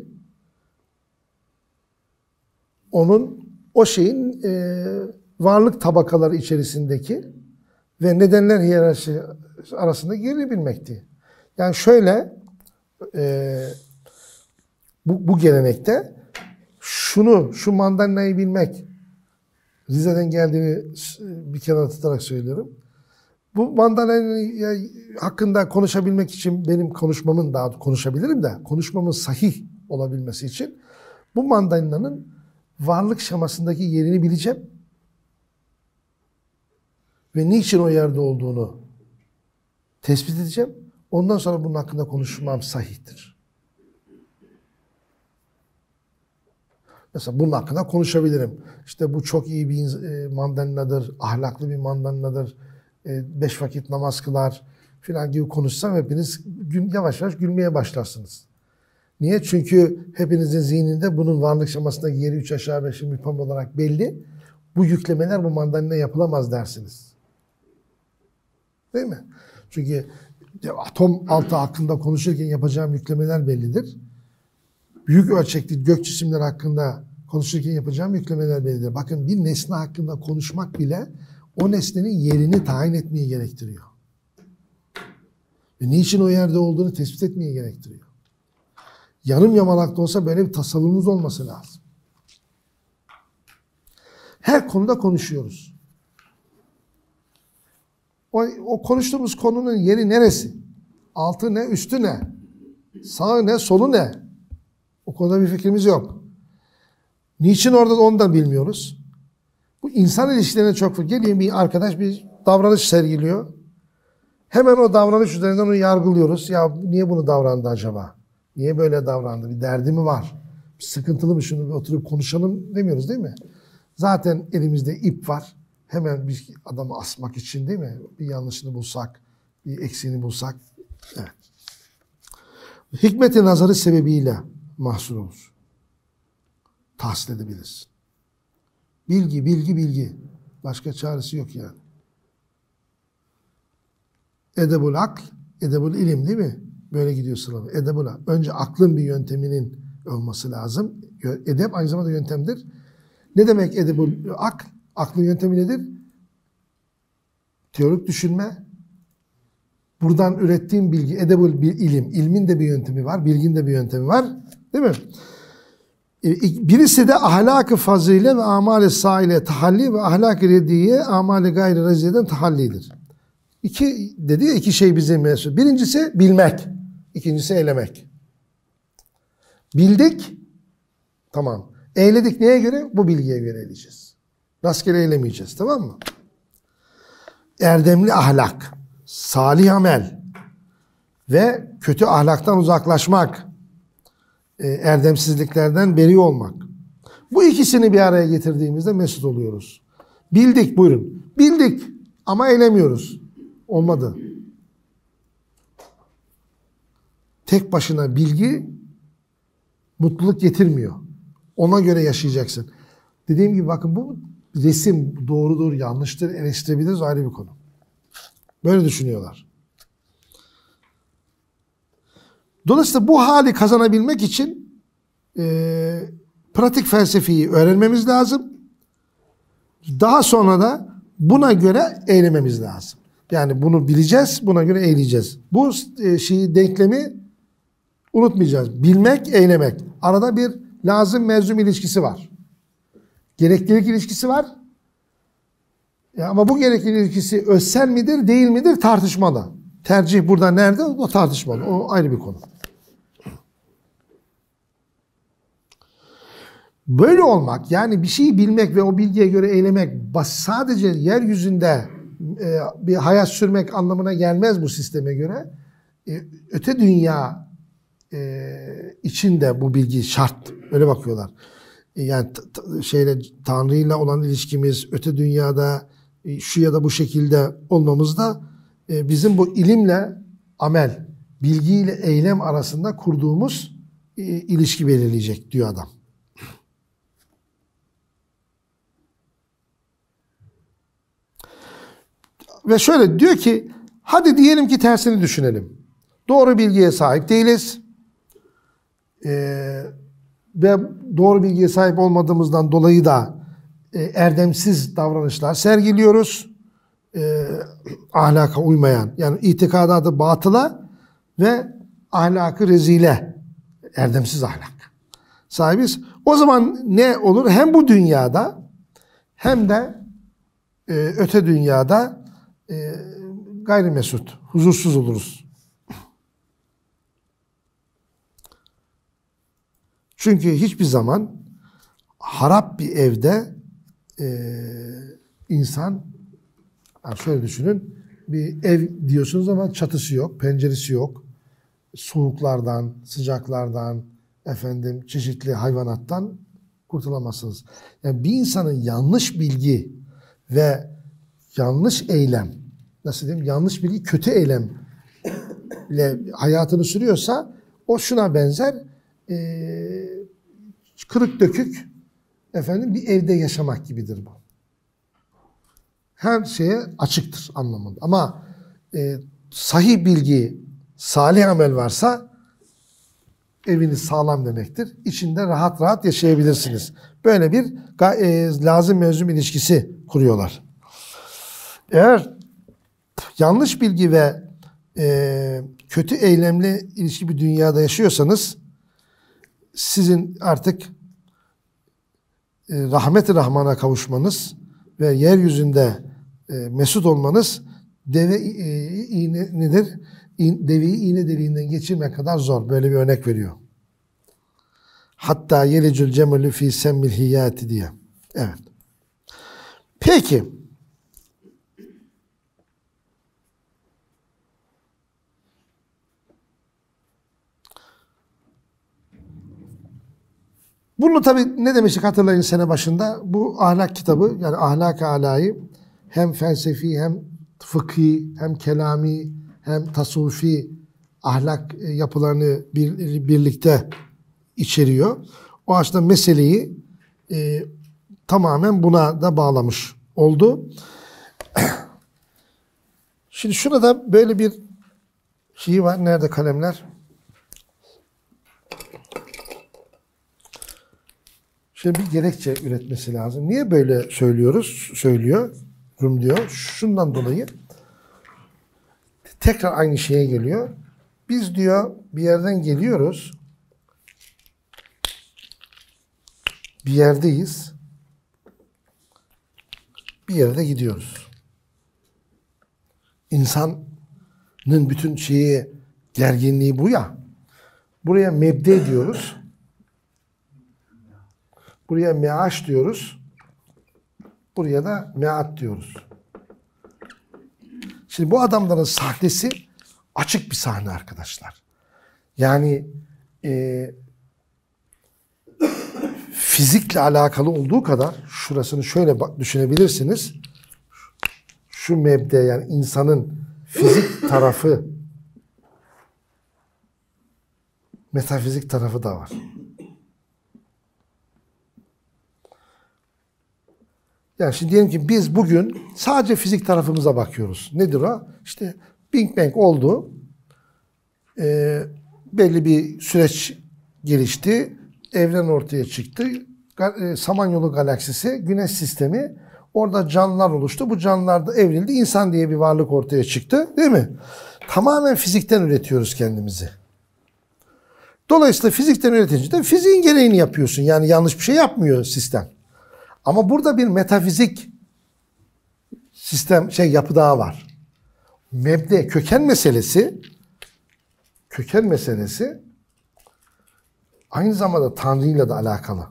Onun o şeyin e, varlık tabakaları içerisindeki ve nedenler hiyerarşisi arasında yerini bilmekti. Yani şöyle e, bu, bu gelenekte şunu, şu mandalinayı bilmek, Rize'den geldiğini bir kenara tutarak söylüyorum. Bu mandalina hakkında konuşabilmek için benim konuşmamın, daha konuşabilirim de konuşmamın sahih olabilmesi için bu mandalinanın varlık şemasındaki yerini bileceğim ve niçin o yerde olduğunu tespit edeceğim. Ondan sonra bunun hakkında konuşmam sahihtir. Mesela bunun hakkında konuşabilirim. İşte bu çok iyi bir mandalinadır, ahlaklı bir mandalinadır, beş vakit namaz kılar filan gibi konuşsam hepiniz yavaş yavaş gülmeye başlarsınız. Niye? Çünkü hepinizin zihninde bunun varlık şemasındaki yeri üç aşağı beş yukarı olarak belli. Bu yüklemeler bu mandalina yapılamaz dersiniz. Değil mi? Çünkü atom altı hakkında konuşurken yapacağım yüklemeler bellidir. Büyük ölçekli gök cisimleri hakkında konuşurken yapacağım yüklemeler bellidir. Bakın bir nesne hakkında konuşmak bile o nesnenin yerini tayin etmeyi gerektiriyor. Ve niçin o yerde olduğunu tespit etmeyi gerektiriyor. Yarım yamalak da olsa böyle bir tasavvurumuz olması lazım. Her konuda konuşuyoruz. O, o konuştuğumuz konunun yeri neresi? Altı ne, üstü ne? Sağı ne, solu ne? O konuda bir fikrimiz yok. Niçin orada onu da bilmiyoruz. Bu insan ilişkilerine çok... Geliyor bir arkadaş bir davranış sergiliyor. Hemen o davranış üzerinden onu yargılıyoruz. Ya niye bunu davrandı acaba? Niye böyle davrandı? Bir derdi mi var? Bir sıkıntılı mı? Şunu bir oturup konuşalım demiyoruz değil mi? Zaten elimizde ip var. Hemen bir adamı asmak için değil mi? Bir yanlışını bulsak, bir eksiğini bulsak. Evet. Hikmet-i nazarı sebebiyle mahsur olur. Tahsil edebiliriz. Bilgi, bilgi, bilgi. Başka çaresi yok yani. Edebul akl, edebul ilim değil mi? Böyle gidiyor sıralama. Edebul akl. Önce aklın bir yönteminin olması lazım. Edep aynı zamanda yöntemdir. Ne demek edebul akl? Aklın yöntemi nedir? Teorik düşünme. Buradan ürettiğim bilgi, edebul bir ilim. İlmin de bir yöntemi var, bilginin de bir yöntemi var. Değil mi? Birisi de ahlak-ı fazile ve amal-i saile tahalli ve ahlak-ı reddiye amal-i gayri reziyeden tahallidir. İki, dedi ya, iki şey bizim mesul. Birincisi bilmek. İkincisi eylemek. Bildik. Tamam. Eyledik neye göre? Bu bilgiye göre eyleyeceğiz. Rastgele eylemeyeceğiz. Tamam mı? Erdemli ahlak, salih amel ve kötü ahlaktan uzaklaşmak, erdemsizliklerden beri olmak. Bu ikisini bir araya getirdiğimizde mesut oluyoruz. Bildik, buyurun. Bildik. ama eylemiyoruz. Olmadı. Tek başına bilgi mutluluk getirmiyor. Ona göre yaşayacaksın. Dediğim gibi bakın bu resim doğrudur, yanlıştır, eleştirebiliriz, ayrı bir konu. Böyle düşünüyorlar. Dolayısıyla bu hali kazanabilmek için e, pratik felsefeyi öğrenmemiz lazım. Daha sonra da buna göre eylememiz lazım. Yani bunu bileceğiz, buna göre eyleyeceğiz. Bu e, şeyi, denklemi unutmayacağız. Bilmek, eylemek. Arada bir lazım mevzum ilişkisi var. Gereklilik ilişkisi var. Ya ama bu gereklilik ilişkisi özsel midir, değil midir tartışmalı. Tercih burada nerede? O tartışmalı. O ayrı bir konu. Böyle olmak, yani bir şeyi bilmek ve o bilgiye göre eylemek sadece yeryüzünde e, bir hayat sürmek anlamına gelmez bu sisteme göre. E, öte dünya e, içinde bu bilgi şart. Öyle bakıyorlar. E, yani şeyle, Tanrı'yla olan ilişkimiz, öte dünyada e, şu ya da bu şekilde olmamızda e, bizim bu ilimle amel, bilgiyle eylem arasında kurduğumuz e, ilişki belirleyecek diyor adam. Ve şöyle diyor ki, hadi diyelim ki tersini düşünelim. Doğru bilgiye sahip değiliz. Ee, ve doğru bilgiye sahip olmadığımızdan dolayı da e, erdemsiz davranışlar sergiliyoruz. E, ahlaka uymayan, yani itikadatı batıla ve ahlakı rezile, erdemsiz ahlak sahibiz. O zaman ne olur? Hem bu dünyada hem de e, öte dünyada E, gayrimesut, huzursuz oluruz. Çünkü hiçbir zaman harap bir evde e, insan, yani şöyle düşünün, bir ev diyorsunuz ama çatısı yok, penceresi yok, soğuklardan, sıcaklardan, efendim çeşitli hayvanattan kurtulamazsınız. Yani bir insanın yanlış bilgi ve yanlış eylem, nasıl diyeyim, yanlış bilgi, kötü eylemle hayatını sürüyorsa o şuna benzer, e, kırık dökük efendim bir evde yaşamak gibidir bu. Her şeye açıktır anlamında. Ama e, sahih bilgi, salih amel varsa eviniz sağlam demektir. İçinde rahat rahat yaşayabilirsiniz. Böyle bir e, lazım mevzum ilişkisi kuruyorlar. Eğer yanlış bilgi ve e, kötü eylemle ilişki bir dünyada yaşıyorsanız, sizin artık e, rahmet-i Rahman'a kavuşmanız ve yeryüzünde e, mesut olmanız deve e, iğne nedir? İ, deveyi iğne deliğinden geçirmek kadar zor. Böyle bir örnek veriyor. Hatta yelicül cemelü fî semmil hiyâti diye. Evet. Peki. Bunu tabii ne demiştik hatırlayın sene başında. Bu ahlak kitabı, yani ahlak-ı alayı hem felsefi hem fıkhi hem kelami hem tasavvufi ahlak yapılarını bir, birlikte içeriyor. O açıdan meseleyi e, tamamen buna da bağlamış oldu. Şimdi şurada böyle bir şey var. Nerede kalemler? Şöyle bir gerekçe üretmesi lazım. Niye böyle söylüyoruz? Söylüyor. Rum diyor. Şundan dolayı tekrar aynı şeye geliyor. Biz diyor bir yerden geliyoruz. Bir yerdeyiz. Bir yere de gidiyoruz. İnsanın bütün şeyi, gerginliği bu ya. Buraya mebde diyoruz. Buraya meaş diyoruz. Buraya da meat diyoruz. Şimdi bu adamların sahnesi açık bir sahne arkadaşlar. Yani e, fizikle alakalı olduğu kadar şurasını şöyle bak, düşünebilirsiniz. şu mebde yani insanın fizik tarafı, metafizik tarafı da var. Yani şimdi diyelim ki biz bugün sadece fizik tarafımıza bakıyoruz. Nedir o? İşte Big Bang oldu. Ee, belli bir süreç gelişti. Evren ortaya çıktı. Ga- Samanyolu galaksisi, Güneş sistemi. Orada canlılar oluştu. Bu canlılar da evrildi. İnsan diye bir varlık ortaya çıktı. Değil mi? Tamamen fizikten üretiyoruz kendimizi. Dolayısıyla fizikten üretince de fiziğin gereğini yapıyorsun. Yani yanlış bir şey yapmıyor sistem. Ama burada bir metafizik sistem şey yapı daha var. Mebde köken meselesi köken meselesi aynı zamanda Tanrı'yla da alakalı.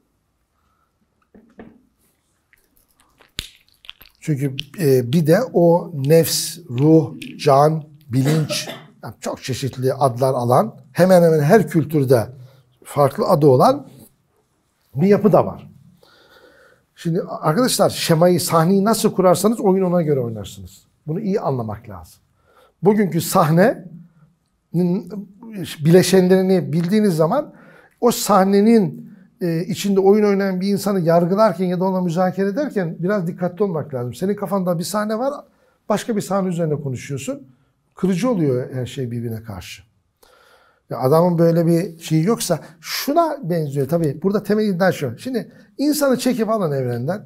Çünkü e, bir de o nefs, ruh, can, bilinç yani çok çeşitli adlar alan hemen hemen her kültürde farklı adı olan bir yapı da var. Şimdi arkadaşlar şemayı, sahneyi nasıl kurarsanız oyun ona göre oynarsınız. Bunu iyi anlamak lazım. Bugünkü sahnenin bileşenlerini bildiğiniz zaman o sahnenin e, içinde oyun oynayan bir insanı yargılarken ya da ona müzakere ederken biraz dikkatli olmak lazım. Senin kafanda bir sahne var, başka bir sahne üzerine konuşuyorsun. Kırıcı oluyor her şey birbirine karşı. Ya adamın böyle bir şeyi yoksa şuna benziyor tabii. Burada temel iddia şu. Şimdi insanı çekip alın evrenden.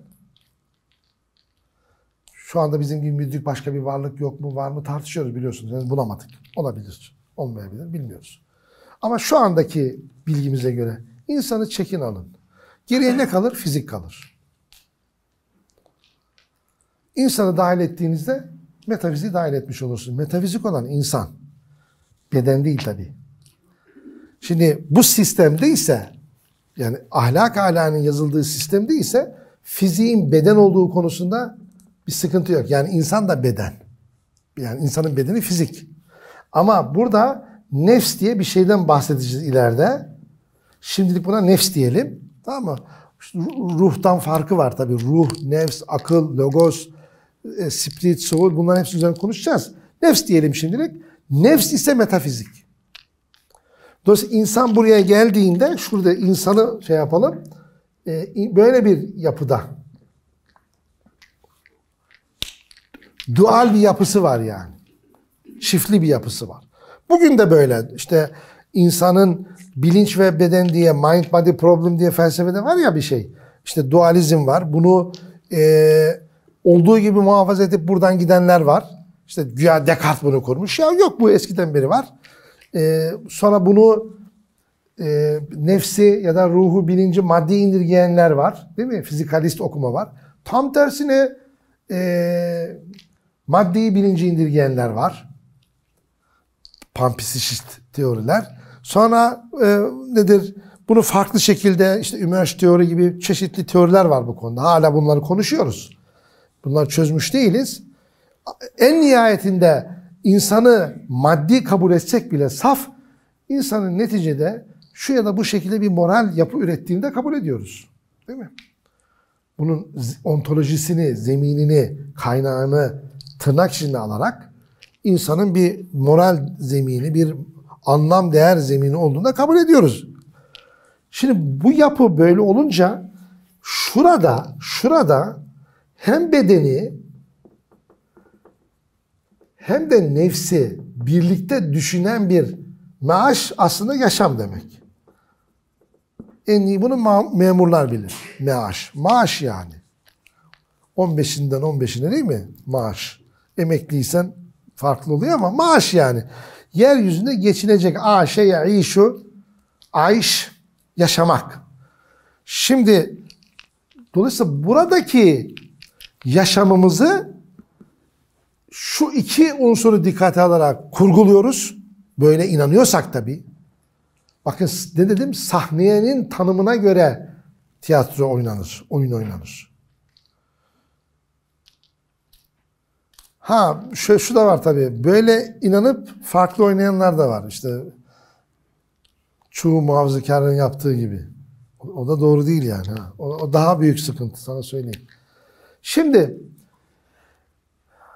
Şu anda bizim gibi büyük başka bir varlık yok mu var mı tartışıyoruz biliyorsunuz. Yani bulamadık. Olabilir. Olmayabilir. Bilmiyoruz. Ama şu andaki bilgimize göre insanı çekin alın. Geriye ne kalır? Fizik kalır. İnsanı dahil ettiğinizde metafiziği dahil etmiş olursun. Metafizik olan insan. Beden değil tabii. Şimdi bu sistemde ise yani ahlak alanının yazıldığı sistemde ise fiziğin beden olduğu konusunda bir sıkıntı yok. Yani insan da beden. Yani insanın bedeni fizik. Ama burada nefs diye bir şeyden bahsedeceğiz ileride. Şimdilik buna nefs diyelim. Tamam mı? İşte ruhtan farkı var tabii. Ruh, nefs, akıl, logos, e, spirit, soul bunların hepsi üzerine konuşacağız. Nefs diyelim şimdilik. Nefs ise metafizik. Dolayısıyla insan buraya geldiğinde şurada insanı şey yapalım. E, böyle bir yapıda dual bir yapısı var yani. Çiftli bir yapısı var. Bugün de böyle. İşte insanın bilinç ve beden diye mind body problem diye felsefede var ya bir şey. İşte dualizm var. Bunu e, olduğu gibi muhafaza edip buradan gidenler var. İşte güya Descartes bunu kurmuş. Ya yok bu eskiden beri var. E, sonra bunu e, nefsi ya da ruhu, bilinci maddi indirgeyenler var. Değil mi? Fizikalist okuma var. Tam tersine e, maddi bilinci indirgeyenler var. Panpsişist teoriler. Sonra e, nedir? Bunu farklı şekilde işte Ümerş teori gibi çeşitli teoriler var bu konuda. Hala bunları konuşuyoruz. Bunları çözmüş değiliz. En nihayetinde insanı maddi kabul etsek bile saf insanın neticede şu ya da bu şekilde bir moral yapı ürettiğini de kabul ediyoruz. Değil mi? Bunun ontolojisini, zeminini, kaynağını tırnak içinde alarak insanın bir moral zemini, bir anlam değer zemini olduğunu da kabul ediyoruz. Şimdi bu yapı böyle olunca şurada, şurada hem bedeni hem de nefsi birlikte düşünen bir maaş aslında yaşam demek. En iyi bunu memurlar bilir. Maaş. Maaş yani. on beşinden on beşine değil mi? Maaş. Emekliysen farklı oluyor ama maaş yani. Yeryüzünde geçinecek. Aşe ya'işu. Ayş. Yaşamak. Şimdi dolayısıyla buradaki yaşamımızı şu iki unsuru dikkate alarak kurguluyoruz. Böyle inanıyorsak tabii. Bakın ne dedim? Sahnenin tanımına göre tiyatro oynanır, oyun oynanır. Ha şu, şu da var tabii. Böyle inanıp farklı oynayanlar da var. İşte çoğu muhafazakarın yaptığı gibi. O, o da doğru değil yani. Ha. O, o daha büyük sıkıntı sana söyleyeyim. Şimdi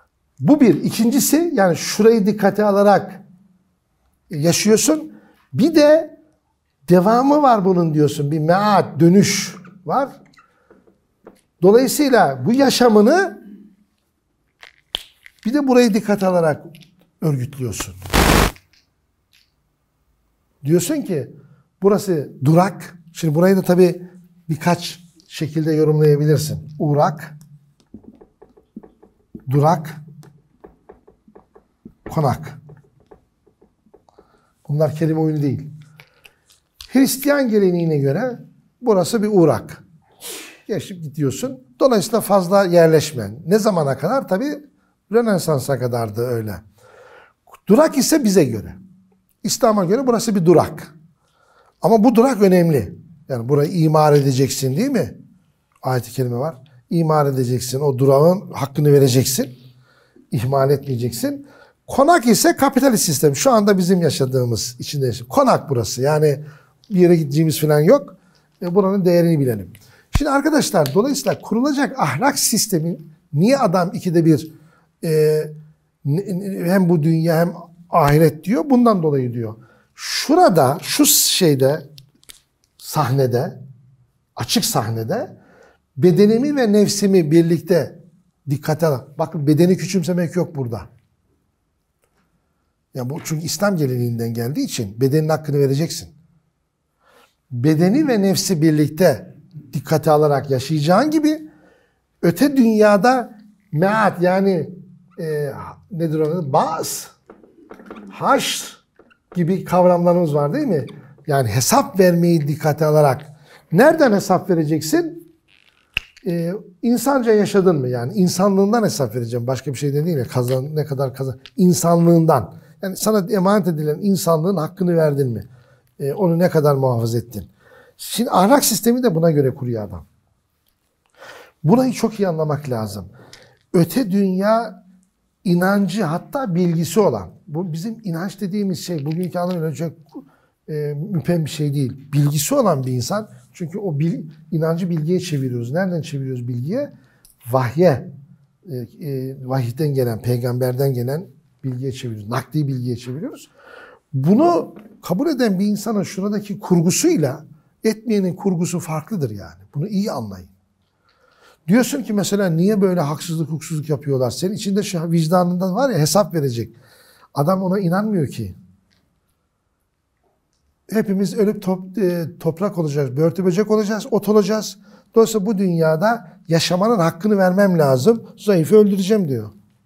Bu bir. İkincisi, yani şurayı dikkate alarak yaşıyorsun. Bir de devamı var bunun diyorsun. Bir meat, dönüş var. Dolayısıyla bu yaşamını bir de burayı dikkate alarak örgütlüyorsun. Diyorsun ki burası durak. Şimdi burayı da tabii birkaç şekilde yorumlayabilirsin. Uğrak, durak, konak. Bunlar kelime oyunu değil. Hristiyan geleneğine göre burası bir uğrak. Geçip gidiyorsun. Dolayısıyla fazla yerleşmen. Ne zamana kadar? Tabii Rönesans'a kadardı öyle. Durak ise bize göre. İslam'a göre burası bir durak. Ama bu durak önemli. Yani burayı imar edeceksin değil mi? Ayet-i kerime var. İmar edeceksin. O durağın hakkını vereceksin. İhmal etmeyeceksin. Konak ise kapitalist sistem. Şu anda bizim yaşadığımız içinde yaşadığımız. Konak burası. Yani bir yere gideceğimiz falan yok. E buranın değerini bilelim. Şimdi arkadaşlar dolayısıyla kurulacak ahlak sistemin niye adam ikide bir e, hem bu dünya hem ahiret diyor? Bundan dolayı diyor. Şurada, şu şeyde, sahnede, açık sahnede bedenimi ve nefsimi birlikte dikkate al. Bakın bedeni küçümsemek yok burada. Ya bu çünkü İslam geleneğinden geldiği için bedenin hakkını vereceksin. Bedeni ve nefsi birlikte dikkate alarak yaşayacağın gibi öte dünyada meat yani e, nedir onun? Baz, haşr gibi kavramlarımız var değil mi? Yani hesap vermeyi dikkate alarak. Nereden hesap vereceksin? Ee, insanca yaşadın mı? Yani insanlığından hesap vereceğim. Başka bir şeyden değil. Kazan, ne kadar kazan. İnsanlığından. Yani sana emanet edilen insanlığın hakkını verdin mi? Ee, onu ne kadar muhafaza ettin? Şimdi ahlak sistemi de buna göre kuruyor adam. Burayı çok iyi anlamak lazım. Öte dünya inancı hatta bilgisi olan. Bu bizim inanç dediğimiz şey bugünkü anlamıyla çok e, müpem bir şey değil. Bilgisi olan bir insan. Çünkü o bil, inancı bilgiye çeviriyoruz. Nereden çeviriyoruz bilgiye? Vahye. E, e, vahiyden gelen, peygamberden gelen bilgiye çeviriyoruz. Nakli bilgiye çeviriyoruz. Bunu kabul eden bir insanın şuradaki kurgusuyla etmeyenin kurgusu farklıdır yani. Bunu iyi anlayın. Diyorsun ki mesela niye böyle haksızlık, hukuksuzluk yapıyorlar? Senin içinde şu vicdanında var ya hesap verecek. Adam ona inanmıyor ki. Hepimiz ölüp top, e, toprak olacağız, börtü böcek olacağız, ot olacağız. Dolayısıyla bu dünyada yaşamanın hakkını vermem lazım. Zayıfı öldüreceğim diyor.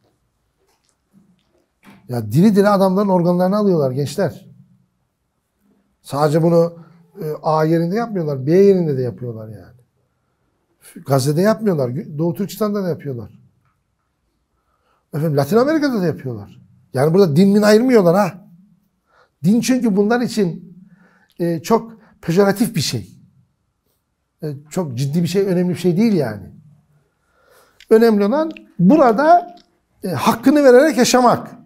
Ya diri diri adamların organlarını alıyorlar gençler. Sadece bunu e, A yerinde yapmıyorlar, B yerinde de yapıyorlar yani. Gazze'de yapmıyorlar, Doğu Türkistan'da da yapıyorlar. Efendim Latin Amerika'da da yapıyorlar. Yani burada din min ayırmıyorlar ha. Din çünkü bunlar için e, çok pejoratif bir şey. E, çok ciddi bir şey, önemli bir şey değil yani. Önemli olan burada e, hakkını vererek yaşamak.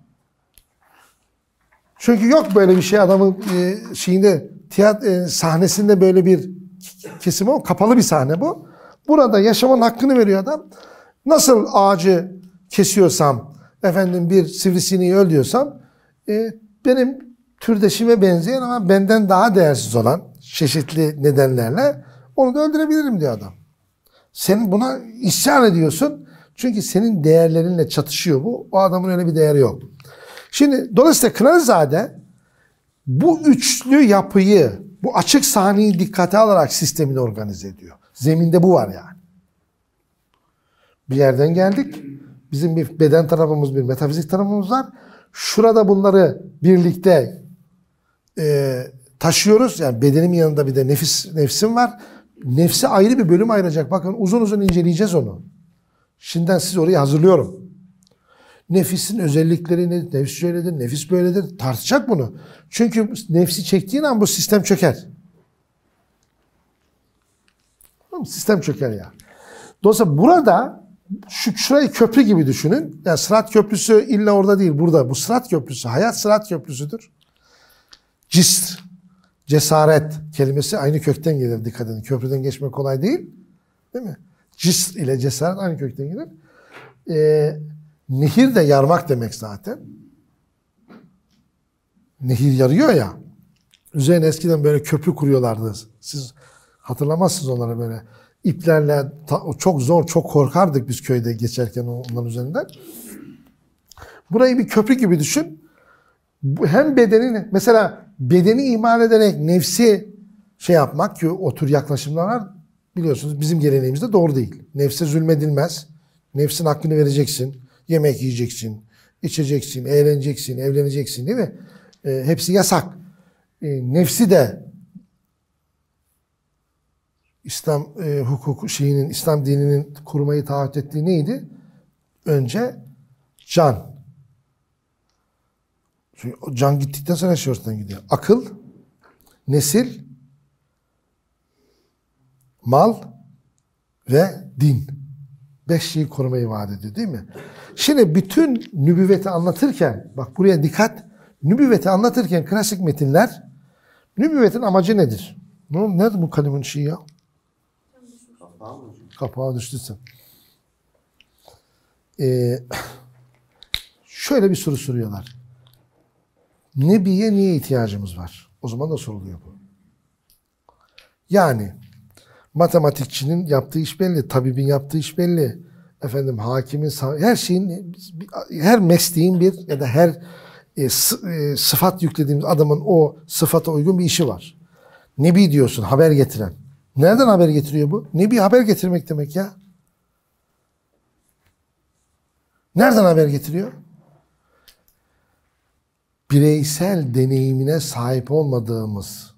Çünkü yok böyle bir şey adamın e, şeyinde tiyatro e, sahnesinde böyle bir kesim o kapalı bir sahne bu. Burada yaşamanın hakkını veriyor adam. Nasıl ağacı kesiyorsam, efendim bir sivrisineği öldüyorsam, e, benim türdeşime benzeyen ama benden daha değersiz olan çeşitli nedenlerle onu da öldürebilirim diyor adam. Sen buna isyan ediyorsun. Çünkü senin değerlerinle çatışıyor bu. O adamın öyle bir değeri yok. Şimdi dolayısıyla Kınalızade bu üçlü yapıyı, bu açık sahneyi dikkate alarak sistemini organize ediyor. Zeminde bu var yani. Bir yerden geldik. Bizim bir beden tarafımız, bir metafizik tarafımız var. Şurada bunları birlikte e, taşıyoruz. Yani bedenimin yanında bir de nefis nefsim var. Nefse ayrı bir bölüm ayıracak. Bakın uzun uzun inceleyeceğiz onu. Şimdiden sizi oraya hazırlıyorum. Nefisin özellikleri nedir? Nefis şöyledir, nefis böyledir. Tartacak bunu. Çünkü nefsi çektiğin an bu sistem çöker. Sistem çöker ya. Dolayısıyla burada şu şurayı köprü gibi düşünün. Yani Sırat Köprüsü illa orada değil, burada. Bu Sırat Köprüsü, hayat Sırat Köprüsüdür. Cisr, cesaret kelimesi aynı kökten gelir, dikkat edin. Köprüden geçmek kolay değil. Değil mi? Cisr ile cesaret aynı kökten gelir. Ee, Nehir de yarmak demek zaten. Nehir yarıyor ya. Üzerine eskiden böyle köprü kuruyorlardı. Siz hatırlamazsınız onları böyle. İplerle çok zor, çok korkardık biz köyde geçerken onların üzerinden. Burayı bir köprü gibi düşün. Hem bedenini, mesela bedeni ihmal ederek nefsi şey yapmak ki o tür yaklaşımlar var. Biliyorsunuz bizim geleneğimizde doğru değil. Nefse zulmedilmez. Nefsin hakkını vereceksin. Yemek yiyeceksin, içeceksin, eğleneceksin, evleneceksin değil mi? E, hepsi yasak. E, nefsi de İslam e, hukuku şeyinin, İslam dininin kurmayı taahhüt ettiği neydi? Önce can. Çünkü can gittikten sonra her şey ortadan gidiyor. Akıl, nesil, mal ve din. Beş şeyi korumayı vaat ediyor değil mi? Şimdi bütün nübüvveti anlatırken, bak buraya dikkat, nübüvveti anlatırken klasik metinler, nübüvvetin amacı nedir? Ne, nerede bu kalemin şeyi ya? Kapağı mı hocam? Kapağı düştüyse. Ee, şöyle bir soru soruyorlar. Nebiye niye ihtiyacımız var? O zaman da soruluyor bu. Yani matematikçinin yaptığı iş belli, tabibin yaptığı iş belli, efendim hakimin, her şeyin, her mesleğin bir ya da her e, sıfat yüklediğimiz adamın o sıfata uygun bir işi var. Nebi diyorsun, haber getiren. Nereden haber getiriyor bu? Nebi haber getirmek demek ya. Nereden haber getiriyor? Bireysel deneyimine sahip olmadığımız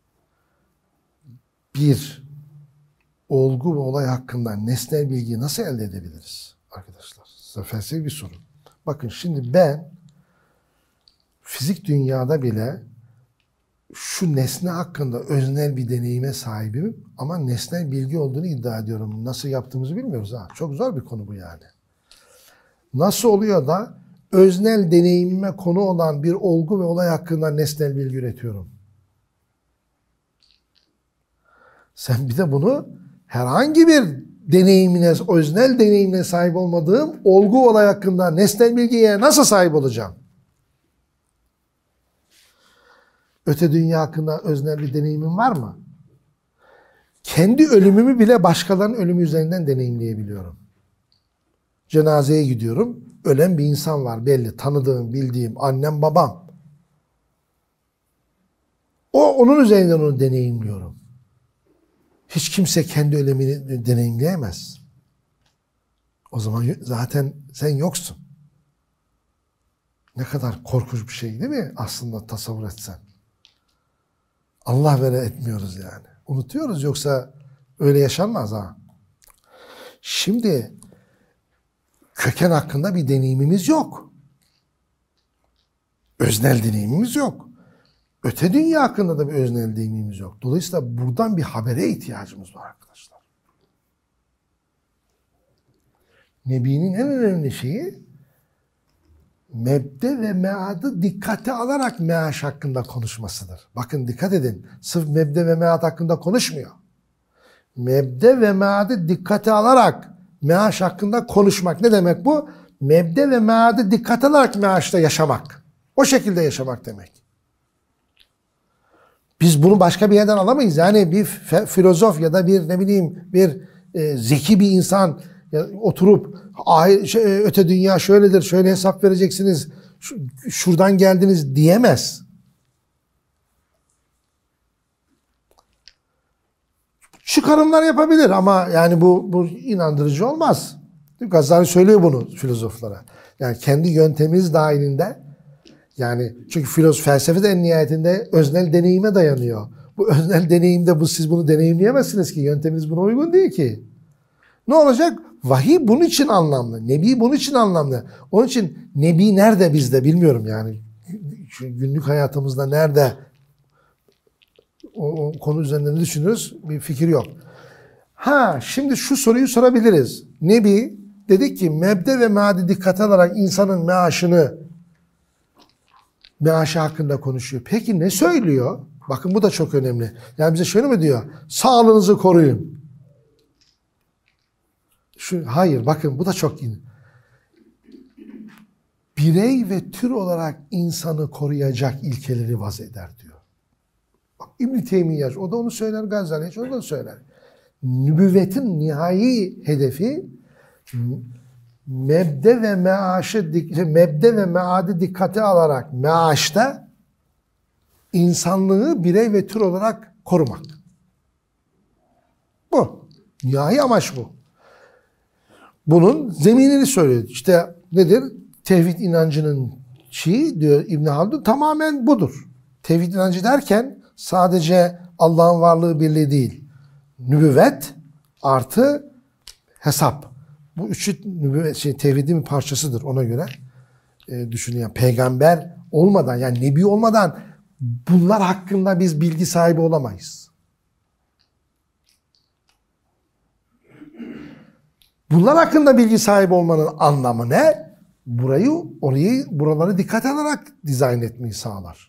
bir olgu ve olay hakkında nesnel bilgiyi nasıl elde edebiliriz arkadaşlar? Size felsefi bir soru. Bakın şimdi ben fizik dünyada bile şu nesne hakkında öznel bir deneyime sahibim ama nesnel bilgi olduğunu iddia ediyorum. Nasıl yaptığımızı bilmiyoruz ha. Çok zor bir konu bu yani. Nasıl oluyor da öznel deneyimime konu olan bir olgu ve olay hakkında nesnel bilgi üretiyorum? Sen bir de bunu herhangi bir deneyimine, öznel deneyimine sahip olmadığım olgu olay hakkında nesnel bilgiye nasıl sahip olacağım? Öte dünya hakkında öznel bir deneyimim var mı? Kendi ölümümü bile başkalarının ölümü üzerinden deneyimleyebiliyorum. Cenazeye gidiyorum. Ölen bir insan var belli. Tanıdığım, bildiğim, annem, babam. O, onun üzerinden onu deneyimliyorum. Hiç kimse kendi ölümünü deneyimleyemez. O zaman zaten sen yoksun. Ne kadar korkunç bir şey değil mi aslında tasavvur etsen? Allah vere etmiyoruz yani. Unutuyoruz yoksa öyle yaşanmaz ha. Şimdi köken hakkında bir deneyimimiz yok. Öznel deneyimimiz yok. Öte dünya hakkında da bir öznel deneyimimiz yok. Dolayısıyla buradan bir habere ihtiyacımız var arkadaşlar. Nebinin en önemli şeyi mebde ve meadı dikkate alarak meaş hakkında konuşmasıdır. Bakın dikkat edin. Sırf mebde ve mead hakkında konuşmuyor. Mebde ve meadı dikkate alarak meaş hakkında konuşmak. Ne demek bu? Mebde ve meadı dikkate alarak meaşta yaşamak. O şekilde yaşamak demek. Biz bunu başka bir yerden alamayız. Yani bir filozof ya da bir ne bileyim bir e, zeki bir insan ya, oturup şey, öte dünya şöyledir, şöyle hesap vereceksiniz, şuradan geldiniz diyemez. Çıkarımlar yapabilir ama yani bu, bu inandırıcı olmaz. Gazali söylüyor bunu filozoflara. Yani kendi yöntemimiz dahilinde, yani çünkü filozof felsefe de en nihayetinde öznel deneyime dayanıyor. Bu öznel deneyimde bu, siz bunu deneyimleyemezsiniz ki. Yönteminiz buna uygun değil ki. Ne olacak? Vahiy bunun için anlamlı. Nebi bunun için anlamlı. Onun için Nebi nerede bizde bilmiyorum yani. Şu günlük hayatımızda nerede o, o konu üzerinde ne düşünürüz? Bir fikir yok. Ha şimdi şu soruyu sorabiliriz. Nebi dedik ki mebde ve meadi dikkate alarak insanın meaşını meaşı hakkında konuşuyor. Peki ne söylüyor? Bakın bu da çok önemli. Yani bize şöyle mi diyor? Sağlığınızı koruyun. Şu, hayır bakın bu da çok iyi. birey ve tür olarak insanı koruyacak ilkeleri vaz eder diyor. Bak İbn-i Teymiye, o da onu söyler, Gazali, o da söyler. Nübüvvetin nihai hedefi mebde ve meaşı, mebde ve meadi dikkate alarak meaşta insanlığı birey ve tür olarak korumak. Bu. Nihai amaç bu. Bunun zeminini söylüyor. İşte nedir? Tevhid inancının şeyi diyor İbn Haldun tamamen budur. Tevhid inancı derken sadece Allah'ın varlığı birliği değil. Nübüvvet artı hesap. Bu üçü nübüvvet, şey, tevhidin bir parçasıdır ona göre. E, düşünün yani peygamber olmadan yani nebi olmadan bunlar hakkında biz bilgi sahibi olamayız. Bunlar hakkında bilgi sahibi olmanın anlamı ne? Burayı, orayı, buraları dikkat alarak dizayn etmeyi sağlar.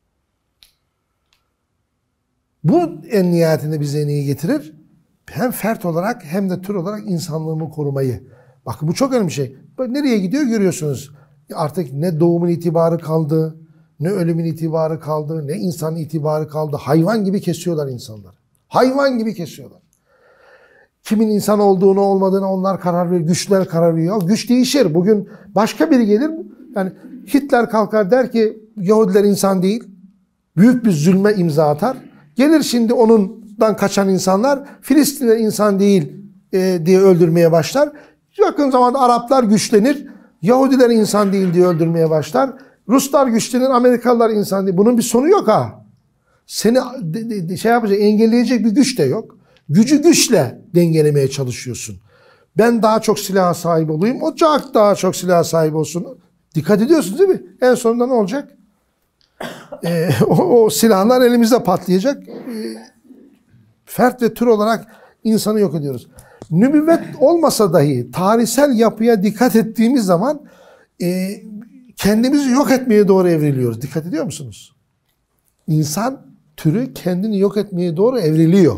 Bu en nihayetinde bize neyi getirir? Hem fert olarak hem de tür olarak insanlığımı korumayı. Bakın bu çok önemli bir şey. Nereye gidiyor görüyorsunuz. Artık ne doğumun itibarı kaldı, ne ölümün itibarı kaldı, ne insanın itibarı kaldı. Hayvan gibi kesiyorlar insanları. Hayvan gibi kesiyorlar. Kimin insan olduğunu olmadığını onlar karar veriyor. Güçler karar veriyor. Güç değişir. Bugün başka biri gelir. Yani Hitler kalkar der ki Yahudiler insan değil. Büyük bir zulme imza atar. Gelir şimdi onundan kaçan insanlar Filistinler insan değil e, diye öldürmeye başlar. Yakın zamanda Araplar güçlenir. Yahudiler insan değil diye öldürmeye başlar. Ruslar güçlenir. Amerikalılar insan değil. Bunun bir sonu yok ha. Seni de, de, şey yapacak, engelleyecek bir güç de yok. Gücü güçle dengelemeye çalışıyorsun. Ben daha çok silaha sahip olayım, o çok daha çok silaha sahip olsun. Dikkat ediyorsunuz değil mi? En sonunda ne olacak? Ee, o, o silahlar elimizde patlayacak. Ee, fert ve tür olarak insanı yok ediyoruz. Nübüvvet olmasa dahi tarihsel yapıya dikkat ettiğimiz zaman e, kendimizi yok etmeye doğru evriliyoruz. Dikkat ediyor musunuz? İnsan türü kendini yok etmeye doğru evriliyor.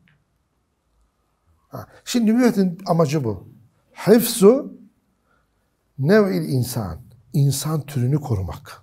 Şimdi nübüvvetin amacı bu. Hıfzu nev'il insan. İnsan türünü korumak.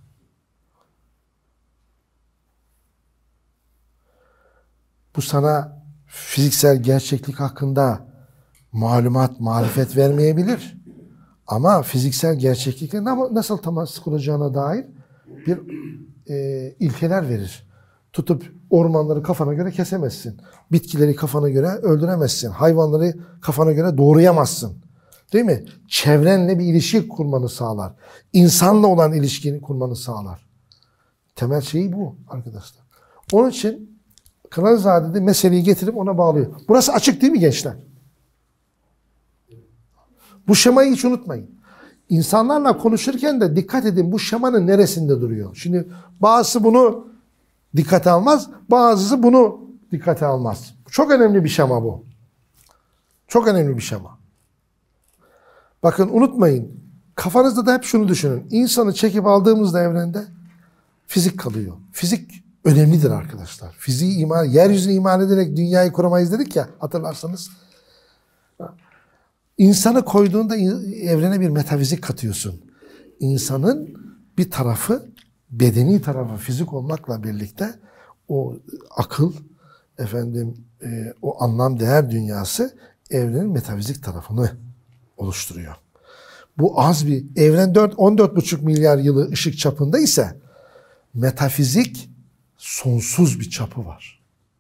Bu sana fiziksel gerçeklik hakkında malumat, marifet vermeyebilir. Ama fiziksel gerçeklikle nasıl temas kuracağına dair bir e, ilkeler verir. Tutup ormanları kafana göre kesemezsin. Bitkileri kafana göre öldüremezsin. Hayvanları kafana göre doğrayamazsın. Değil mi? Çevrenle bir ilişki kurmanı sağlar. İnsanla olan ilişkini kurmanı sağlar. Temel şeyi bu arkadaşlar. Onun için Kınalızade de meseleyi getirip ona bağlıyor. Burası açık değil mi gençler? Bu şemayı hiç unutmayın. İnsanlarla konuşurken de dikkat edin bu şemanın neresinde duruyor. Şimdi bazısı bunu dikkate almaz, bazısı bunu dikkate almaz. Çok önemli bir şema bu. Çok önemli bir şema. Bakın unutmayın, kafanızda da hep şunu düşünün. İnsanı çekip aldığımızda evrende fizik kalıyor. Fizik önemlidir arkadaşlar. Fiziği imal, yeryüzünü imal ederek dünyayı kuramayız dedik ya, hatırlarsanız. İnsanı koyduğunda evrene bir metafizik katıyorsun. İnsanın bir tarafı, bedeni tarafı fizik olmakla birlikte o akıl, efendim e, o anlam değer dünyası evrenin metafizik tarafını oluşturuyor. Bu az bir evren on dört buçuk milyar yılı ışık çapında ise metafizik sonsuz bir çapı var.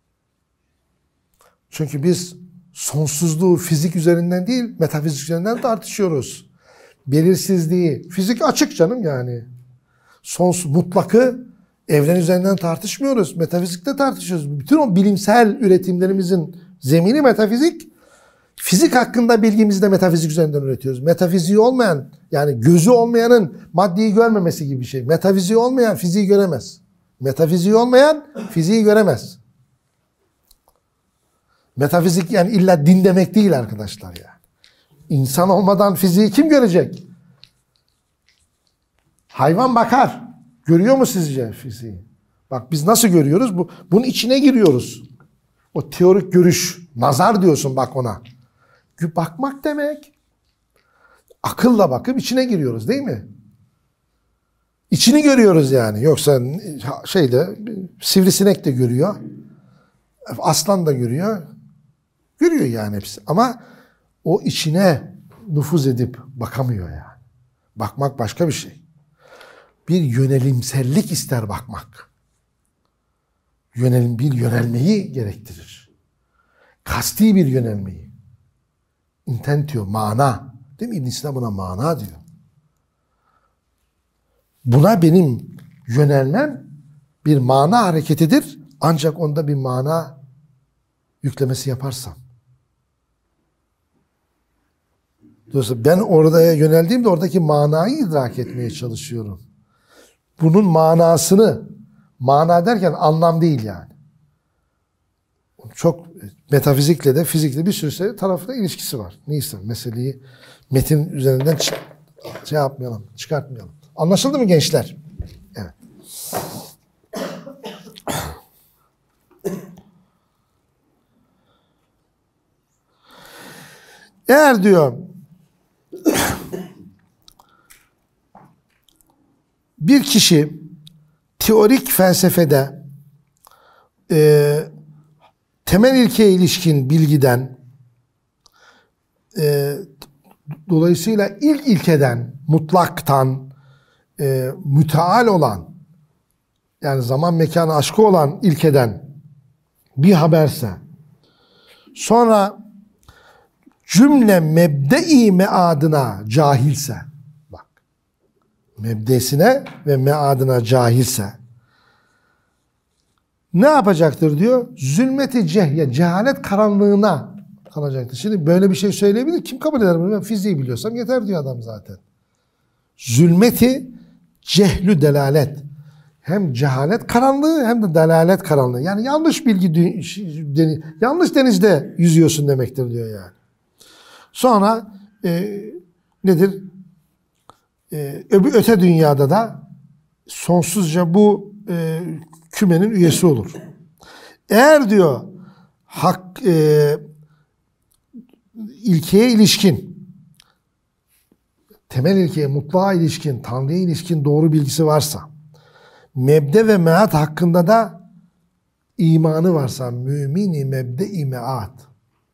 Çünkü biz sonsuzluğu fizik üzerinden değil metafizik üzerinden tartışıyoruz. Belirsizliği fizik açık canım yani. Sonsuz mutlakı evren üzerinden tartışmıyoruz. Metafizikte tartışıyoruz. Bütün o bilimsel üretimlerimizin zemini metafizik. Fizik hakkında bilgimizi de metafizik üzerinden üretiyoruz. Metafiziği olmayan, yani gözü olmayanın maddeyi görmemesi gibi bir şey. Metafiziği olmayan fiziği göremez. Metafiziği olmayan fiziği göremez. Metafizik yani illa din demek değil arkadaşlar yani. İnsan olmadan fiziği kim görecek? Hayvan bakar. Görüyor mu sizce fiziği? Bak biz nasıl görüyoruz? Bu, bunun içine giriyoruz. O teorik görüş. Nazar diyorsun bak ona. Bakmak demek. Akılla bakıp içine giriyoruz değil mi? İçini görüyoruz yani. Yoksa şeyde sivrisinek de görüyor. Aslan da görüyor. Görüyor yani hepsi. Ama o içine nüfuz edip bakamıyor yani. Bakmak başka bir şey. Bir yönelimsellik ister bakmak. Yönelim, bir yönelmeyi gerektirir. Kasti bir yönelmeyi. Intentio, mana. Değil mi? İbn Sina buna mana diyor. Buna benim yönelmem bir mana hareketidir. Ancak onda bir mana yüklemesi yaparsam. Dolayısıyla ben oraya yöneldiğimde oradaki manayı idrak etmeye çalışıyorum. Bunun manasını, mana derken anlam değil yani. Çok metafizikle de fizikle bir sürü şey tarafında ilişkisi var. Neyse meseleyi metin üzerinden çık şey yapmayalım, çıkartmayalım. Anlaşıldı mı gençler? Evet. Eğer diyor bir kişi teorik felsefede e, temel ilkeye ilişkin bilgiden e, dolayısıyla ilk ilkeden, mutlaktan e, müteal olan yani zaman mekanı aşkı olan ilkeden bir haberse sonra cümle mebde-i meadına cahilse bak mebdesine ve meadına cahilse ne yapacaktır diyor? Zulmeti cehye, cehalet karanlığına kalacaktır. Şimdi böyle bir şey söyleyebilir. Kim kabul eder bunu? Ben fiziği biliyorsam yeter diyor adam zaten. Zulmeti cehlü delalet. Hem cehalet karanlığı hem de delalet karanlığı. Yani yanlış bilgi, yanlış denizde yüzüyorsun demektir diyor yani. Sonra e, nedir? E, öte dünyada da sonsuzca bu e, kümenin üyesi olur. Eğer diyor hak e, ilkeye ilişkin, temel ilkeye, mutlağa ilişkin, Tanrı'ya ilişkin doğru bilgisi varsa, mebde ve meat hakkında da imanı varsa, mümini mebde-i meat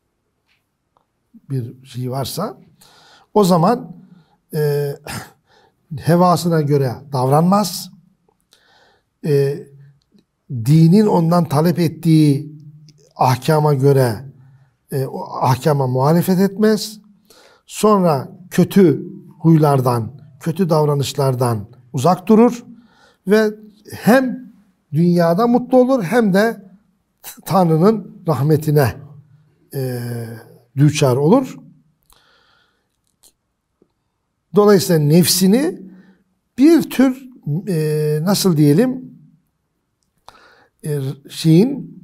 bir şey varsa, o zaman e, hevasına göre davranmaz, e, dinin ondan talep ettiği ahkama göre e, o ahkama muhalefet etmez. Sonra kötü huylardan, kötü davranışlardan uzak durur ve hem dünyada mutlu olur hem de Tanrı'nın rahmetine e, düçar olur. Dolayısıyla nefsini bir tür e, nasıl diyelim e, şeyin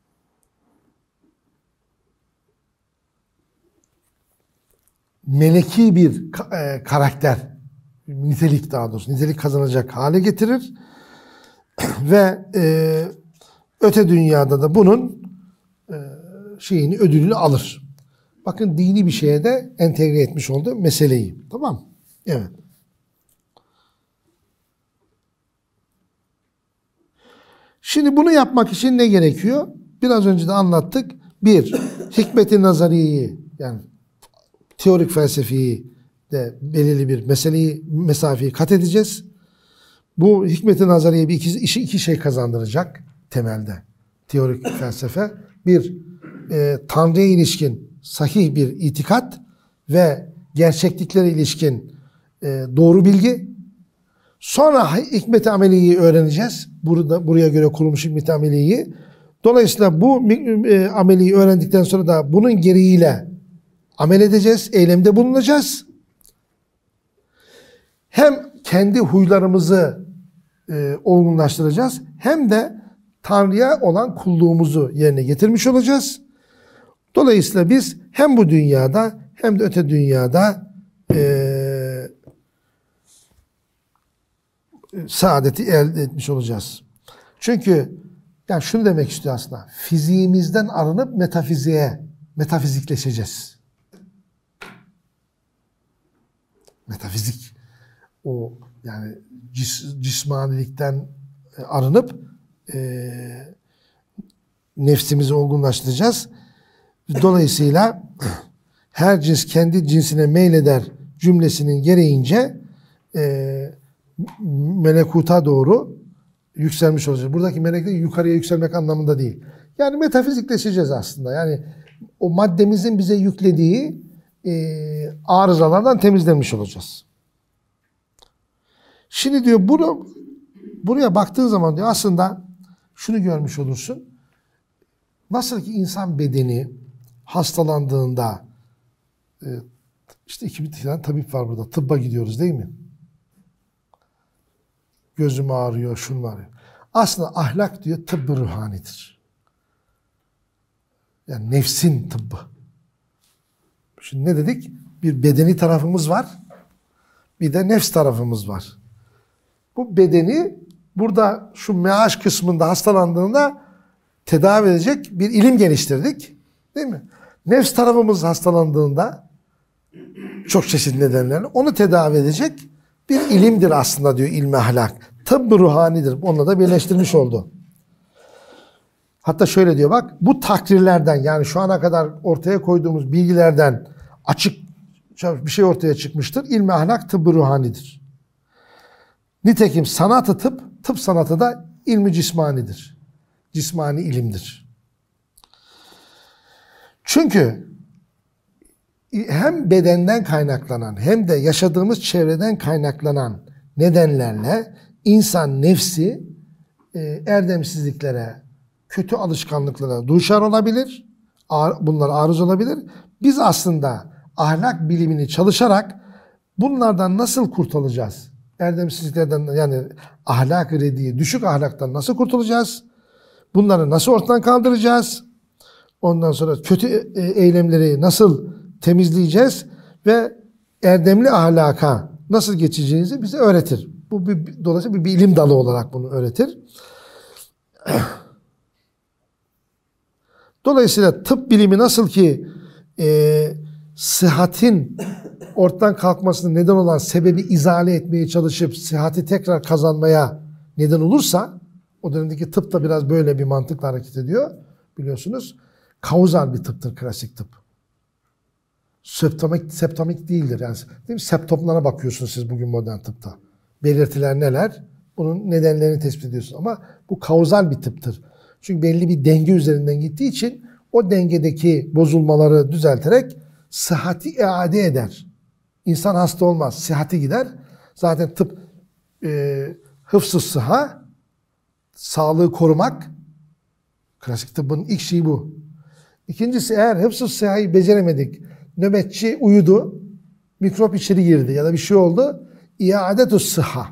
meleki bir e, karakter, nitelik daha doğrusu, nitelik kazanacak hale getirir ve e, öte dünyada da bunun e, şeyini, ödülünü alır. Bakın dini bir şeye de entegre etmiş oldu meseleyi. Tamam? Evet. Şimdi bunu yapmak için ne gerekiyor? Biraz önce de anlattık. Bir, hikmet-i nazariyeyi yani teorik felsefeyi de belirli bir meseleyi, mesafeyi kat edeceğiz. Bu hikmet-i nazariye bir iki, işi iki şey kazandıracak temelde. Teorik felsefe. Bir, e, Tanrı'ya ilişkin sahih bir itikat ve gerçekliklere ilişkin e, doğru bilgi. Sonra hikmet-i ameliyi öğreneceğiz. Burada buraya göre kurulmuş hikmet-i ameliyi. Dolayısıyla bu e, ameliyi öğrendikten sonra da bunun gereğiyle amel edeceğiz, eylemde bulunacağız. Hem kendi huylarımızı e, olgunlaştıracağız, hem de Tanrı'ya olan kulluğumuzu yerine getirmiş olacağız. Dolayısıyla biz hem bu dünyada hem de öte dünyada e, saadeti elde etmiş olacağız. Çünkü yani şunu demek istiyor aslında. Fiziğimizden arınıp metafiziğe, metafizikleşeceğiz. Metafizik. o yani cis, cismanilikten arınıp e, nefsimizi olgunlaştıracağız. Dolayısıyla her cins kendi cinsine meyleder cümlesinin gereğince e, melekuta doğru yükselmiş olacağız. Buradaki melek de yukarıya yükselmek anlamında değil. Yani metafizikleşeceğiz aslında. Yani o maddemizin bize yüklediği e, arızalardan temizlenmiş olacağız. Şimdi diyor bunu buraya baktığın zaman diyor aslında şunu görmüş olursun. Nasıl ki insan bedeni hastalandığında e, işte iki tane tabip var burada. Tıbba gidiyoruz değil mi? Gözüm ağrıyor, şun ağrıyor. Aslında ahlak diyor tıbbı ruhanidir. Yani nefsin tıbbı. Şimdi ne dedik? Bir bedeni tarafımız var. Bir de nefs tarafımız var. Bu bedeni burada şu meaş kısmında hastalandığında tedavi edecek bir ilim geliştirdik. Değil mi? Nefs tarafımız hastalandığında çok çeşitli nedenlerle onu tedavi edecek bir ilimdir aslında diyor ilmi ahlak. Tıbbı ruhanidir. Onunla da birleştirmiş oldu. Hatta şöyle diyor bak bu takrirlerden yani şu ana kadar ortaya koyduğumuz bilgilerden açık bir şey ortaya çıkmıştır. İlmi ahlak tıbbı ruhanidir. Nitekim sanatı tıp, tıp sanatı da ilmi cismanidir. Cismani ilimdir. Çünkü hem bedenden kaynaklanan hem de yaşadığımız çevreden kaynaklanan nedenlerle insan nefsi e, erdemsizliklere, kötü alışkanlıklara duşar olabilir. Bunlar arız olabilir. Biz aslında ahlak bilimini çalışarak bunlardan nasıl kurtulacağız? Erdemsizliklerden yani ahlak-ı reddiye, düşük ahlaktan nasıl kurtulacağız? Bunları nasıl ortadan kaldıracağız? Ondan sonra kötü eylemleri nasıl temizleyeceğiz? Ve erdemli ahlaka nasıl geçeceğinizi bize öğretir. Bu bir, dolayısıyla bir bilim dalı olarak bunu öğretir. Dolayısıyla tıp bilimi nasıl ki e, sıhhatin ortadan kalkmasına neden olan sebebi izale etmeye çalışıp sıhhati tekrar kazanmaya neden olursa, o dönemdeki tıp da biraz böyle bir mantıkla hareket ediyor biliyorsunuz. Kauzal bir tıptır klasik tıp. Septomik, septomik değildir. Yani, değil mi? Septomlara bakıyorsunuz siz bugün modern tıpta. Belirtiler neler? Bunun nedenlerini tespit ediyorsunuz. Ama bu kauzal bir tıptır. Çünkü belli bir denge üzerinden gittiği için o dengedeki bozulmaları düzelterek sıhhati iade eder. İnsan hasta olmaz. Sıhhati gider. Zaten tıp e, hıfz-ı sıhha, sağlığı korumak. Klasik tıbbın ilk şeyi bu. İkincisi eğer hıfz-ı sıhhayı beceremedik, nöbetçi uyudu, mikrop içeri girdi ya da bir şey oldu, iade-tü sıhha.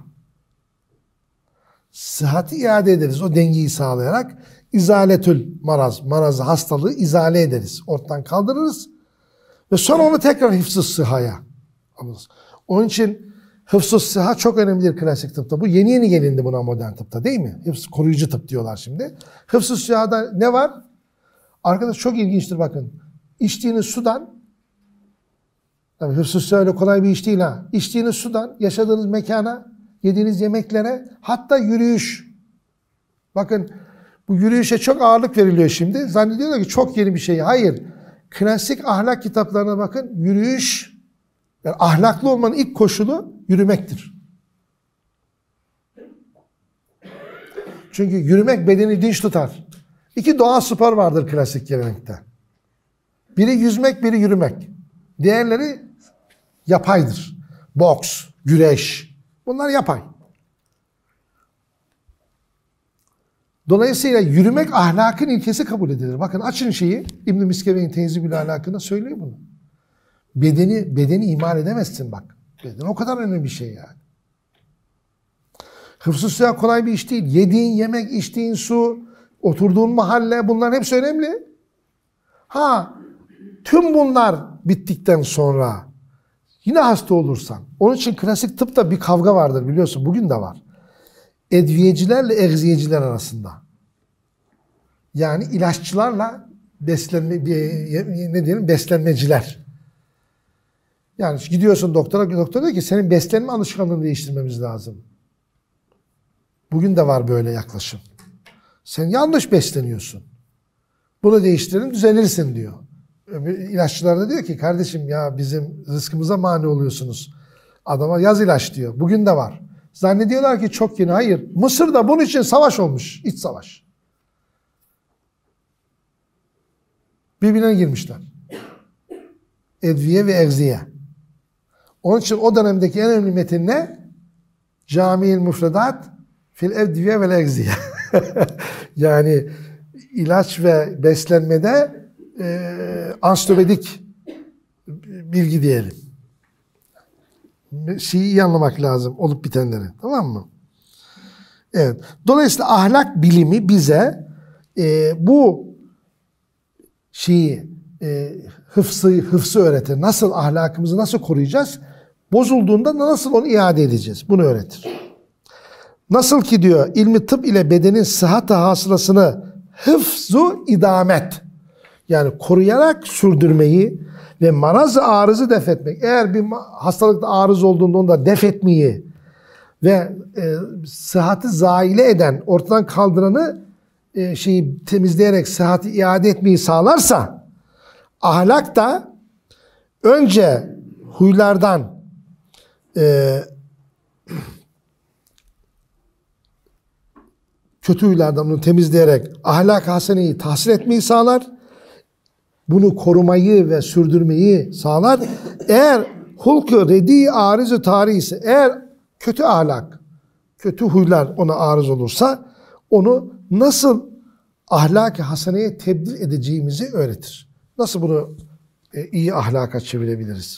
Sıhhati iade ederiz o dengeyi sağlayarak. İzaletül maraz, marazı, hastalığı izale ederiz. Ortadan kaldırırız. Ve sonra onu tekrar hıfz-ı sıhhaya alırız. Onun için hıfz-ı sıhha çok önemlidir klasik tıpta. Bu yeni yeni gelindi buna modern tıpta değil mi? Hıfz, koruyucu tıp diyorlar şimdi. Hıfz-ı sıhhada ne var? Arkadaş çok ilginçtir bakın. İçtiğiniz sudan, tabii hıfz-ı sıhha öyle kolay bir iş değil ha. İçtiğiniz sudan, yaşadığınız mekana, yediğiniz yemeklere, hatta yürüyüş. Bakın bu yürüyüşe çok ağırlık veriliyor şimdi. Zannediyorlar ki çok yeni bir şey. Hayır. Klasik ahlak kitaplarına bakın. Yürüyüş, yani ahlaklı olmanın ilk koşulu yürümektir. Çünkü yürümek bedeni dinç tutar. İki doğal spor vardır klasik gelenekte. Biri yüzmek, biri yürümek. Diğerleri yapaydır. Boks, güreş. Bunlar yapay. Dolayısıyla yürümek ahlakın ilkesi kabul edilir. Bakın açın şeyi, İbn-i Miskevey'in Tehzibül Ahlakı'nda söylüyor bunu. Bedeni, bedeni ihmal edemezsin bak. Beden o kadar önemli bir şey yani. Hıfz-ı sıhha kolay bir iş değil. Yediğin yemek, içtiğin su, oturduğun mahalle, bunların hepsi önemli. Ha, tüm bunlar bittikten sonra yine hasta olursan, onun için klasik tıpta bir kavga vardır biliyorsun, bugün de var. Edviyecilerle egziyeciler arasında. Yani ilaççılarla beslenme, ne diyelim, beslenmeciler. Yani gidiyorsun doktora, doktor diyor ki senin beslenme alışkanlığını değiştirmemiz lazım. Bugün de var böyle yaklaşım. Sen yanlış besleniyorsun. Bunu değiştirelim, düzelirsin diyor. İlaççılar da diyor ki kardeşim ya bizim rızkımıza mani oluyorsunuz. Adama yaz ilaç diyor. Bugün de var. Zannediyorlar ki çok yeni. Hayır. Mısır'da bunun için savaş olmuş. İç savaş. Birbirine girmişler. Edviye ve egziye. Onun için o dönemdeki en önemli metin ne? Cami-i Müfredat fil edviye ve egziye. Yani ilaç ve beslenmede e, ansiyopedik bilgi diyelim. Şeyi iyi anlamak lazım, olup bitenleri. Tamam mı? Evet. Dolayısıyla ahlak bilimi bize e, bu şeyi e, hıfzı, hıfzı öğretir. Nasıl ahlakımızı nasıl koruyacağız? Bozulduğunda nasıl onu iade edeceğiz? Bunu öğretir. Nasıl ki diyor ilmi tıp ile bedenin sıhhat-ı hasılasını hıfzu idamet, yani koruyarak sürdürmeyi ve maraz-ı arızı def etmek. Eğer bir hastalıkta arız olduğunda onu da def etmeyi ve e, sıhhati zaile eden, ortadan kaldıranı e, şeyi temizleyerek sıhhati iade etmeyi sağlarsa, ahlak da önce huylardan e, kötü huylardan onu temizleyerek ahlak-ı haseneyi tahsil etmeyi sağlar. Bunu korumayı ve sürdürmeyi sağlar. Eğer hulk-ı redi arız-ı tarih ise, eğer kötü ahlak, kötü huylar ona arız olursa, onu nasıl ahlak-ı haseneye tebdil edeceğimizi öğretir. Nasıl bunu e, iyi ahlaka çevirebiliriz?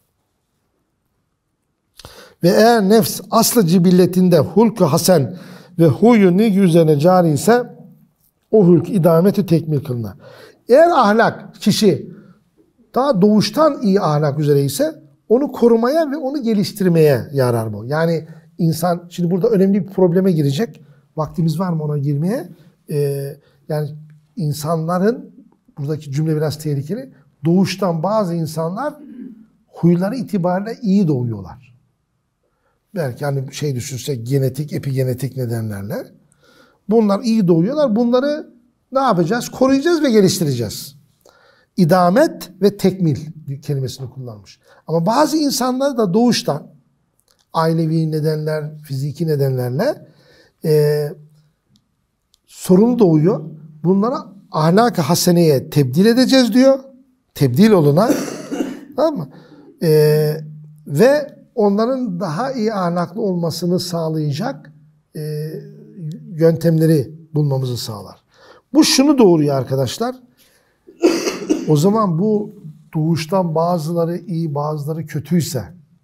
Ve eğer nefs aslı cibilletinde hulk-ı hasen ve huyu nigi üzerine cari ise, o hulk idameti tekmil kılına. Eğer ahlak, kişi daha doğuştan iyi ahlak üzere ise onu korumaya ve onu geliştirmeye yarar bu. Yani insan, şimdi burada önemli bir probleme girecek. Vaktimiz var mı ona girmeye? Ee, yani insanların, buradaki cümle biraz tehlikeli. Doğuştan bazı insanlar huyları itibariyle iyi doğuyorlar. Belki hani şey düşünsek genetik, epigenetik nedenlerle. Bunlar iyi doğuyorlar. Bunları ne yapacağız? Koruyacağız ve geliştireceğiz. İdamet ve tekmil kelimesini kullanmış. Ama bazı insanlar da doğuştan ailevi nedenler, fiziki nedenlerle e, sorunu doğuyor. Bunlara ahlak-ı haseneye tebdil edeceğiz diyor. Tebdil oluna. Tamam mı? E, ve onların daha iyi ahlaklı olmasını sağlayacak e, yöntemleri bulmamızı sağlar. Bu şunu doğuruyor arkadaşlar. O zaman bu doğuştan bazıları iyi, bazıları kötüyse,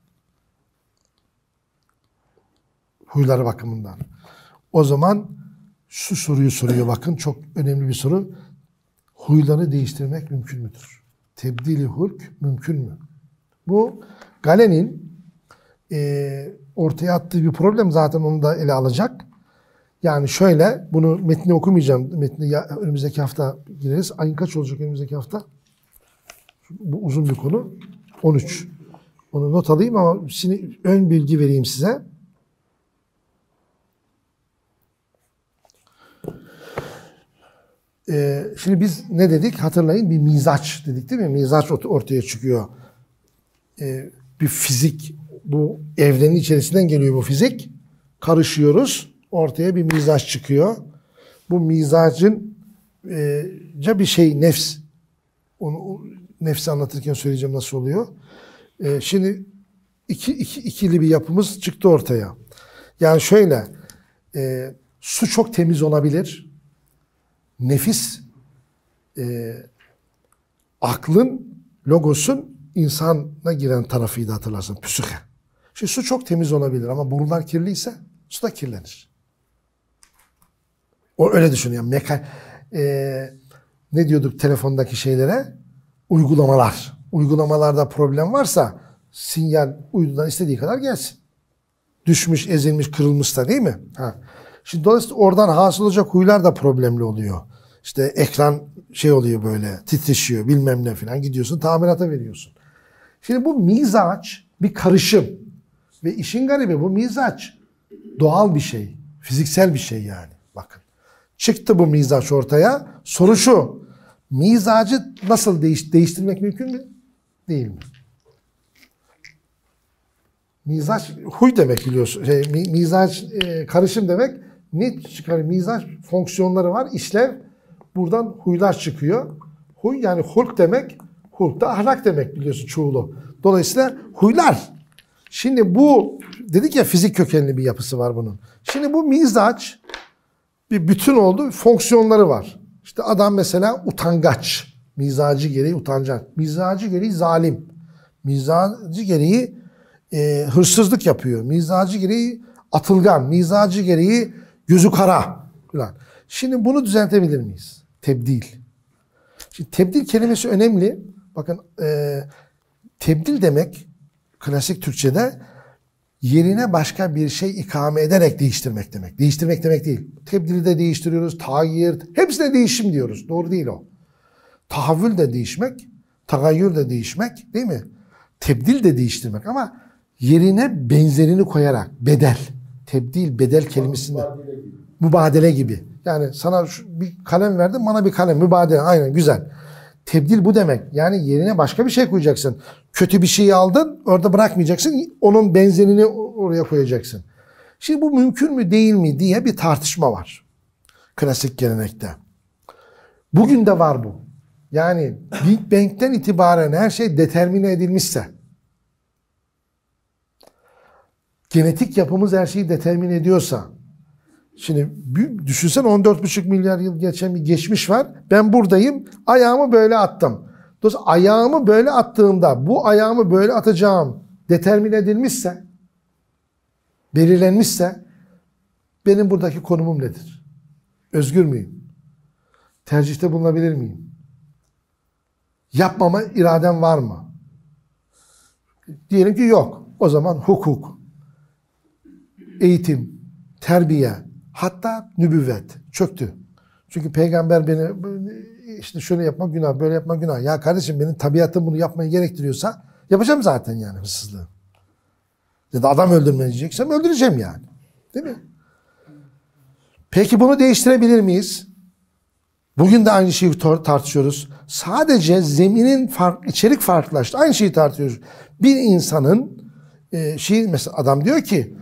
huyları bakımından, o zaman şu soruyu soruyor, bakın çok önemli bir soru. Huyları değiştirmek mümkün müdür? Tebdili hulk mümkün mü? Bu Galen'in e, ortaya attığı bir problem, zaten onu da ele alacak. Yani şöyle, bunu metni okumayacağım. Metni ya, önümüzdeki hafta gireriz. Ayın kaç olacak önümüzdeki hafta? Bu uzun bir konu. on üç. Onu not alayım ama şimdi ön bilgi vereyim size. Ee, şimdi biz ne dedik? Hatırlayın, bir mizaç dedik değil mi? Mizaç ortaya çıkıyor. Ee, bir fizik, bu evrenin içerisinden geliyor bu fizik. Karışıyoruz. Ortaya bir mizaç çıkıyor. Bu mizacın e, bir şey, nefs. Onu nefsi anlatırken söyleyeceğim nasıl oluyor. E, şimdi iki, iki, ikili bir yapımız çıktı ortaya. Yani şöyle, e, su çok temiz olabilir. Nefis, e, aklın, logosun insana giren tarafıydı, hatırlarsın. Psühe. Şimdi su çok temiz olabilir ama borular kirliyse su da kirlenir. O öyle düşünüyor. Meka e, ne diyorduk telefondaki şeylere? Uygulamalar. Uygulamalarda problem varsa sinyal uydudan istediği kadar gelsin. Düşmüş, ezilmiş, kırılmışsa değil mi? Ha. Şimdi dolayısıyla oradan hasıl olacak huylar da problemli oluyor. İşte ekran şey oluyor böyle, titreşiyor, bilmem ne falan. Gidiyorsun, tamirata veriyorsun. Şimdi bu mizaç bir karışım. Ve işin garibi bu mizaç doğal bir şey. Fiziksel bir şey yani. Bakın. Çıktı bu mizaç ortaya. Soru şu. Mizacı nasıl değiş değiştirmek mümkün mü? Değil mi? Mizaç huy demek biliyorsun. Şey, mizaç e, karışım demek. Ne çıkar? Mizaç fonksiyonları var. İşlev. Buradan huylar çıkıyor. Huy yani hulk demek. Hulk da ahlak demek biliyorsun çoğulu. Dolayısıyla huylar. Şimdi bu dedik ya fizik kökenli bir yapısı var bunun. Şimdi bu mizaç bir bütün oldu. Fonksiyonları var. İşte adam mesela utangaç. Mizacı gereği utangaç. Mizacı gereği zalim. Mizacı gereği e, hırsızlık yapıyor. Mizacı gereği atılgan. Mizacı gereği gözü kara. Falan. Şimdi bunu düzeltebilir miyiz? Tebdil. Şimdi tebdil kelimesi önemli. Bakın e, tebdil demek klasik Türkçe'de yerine başka bir şey ikame ederek değiştirmek demek. Değiştirmek demek değil. Tebdili de değiştiriyoruz, tağyir, hepsine değişim diyoruz. Doğru değil o. Tahavvül de değişmek, tagayyür de değişmek değil mi? Tebdil de değiştirmek ama yerine benzerini koyarak, bedel. Tebdil, bedel kelimesinde. Mübadele gibi. Mübadele gibi. Yani sana şu, bir kalem verdim, bana bir kalem. Mübadele, aynen güzel. Tebdil bu demek. Yani yerine başka bir şey koyacaksın. Kötü bir şeyi aldın, orada bırakmayacaksın. Onun benzerini oraya koyacaksın. Şimdi bu mümkün mü değil mi diye bir tartışma var. Klasik gelenekte. Bugün de var bu. Yani Big Bang'den itibaren her şey determine edilmişse, genetik yapımız her şeyi determine ediyorsa, şimdi düşünsen on dört buçuk milyar yıl geçen bir geçmiş var. Ben buradayım. Ayağımı böyle attım. Dolayısıyla ayağımı böyle attığımda bu ayağımı böyle atacağım determine edilmişse, belirlenmişse benim buradaki konumum nedir? Özgür müyüm? Tercihte bulunabilir miyim? Yapmama iradem var mı? Diyelim ki yok. O zaman hukuk, eğitim, terbiye, hatta nübüvvet çöktü. Çünkü peygamber beni işte şöyle yapmak günah, böyle yapmak günah. Ya kardeşim benim tabiatım bunu yapmayı gerektiriyorsa yapacağım zaten yani hırsızlığı. Ya da adam öldürmeyeceksem öldüreceğim yani. Değil mi? Peki bunu değiştirebilir miyiz? Bugün de aynı şeyi tartışıyoruz. Sadece zeminin fark, içerik farklılaştı. Aynı şeyi tartışıyoruz. Bir insanın e, şey mesela adam diyor ki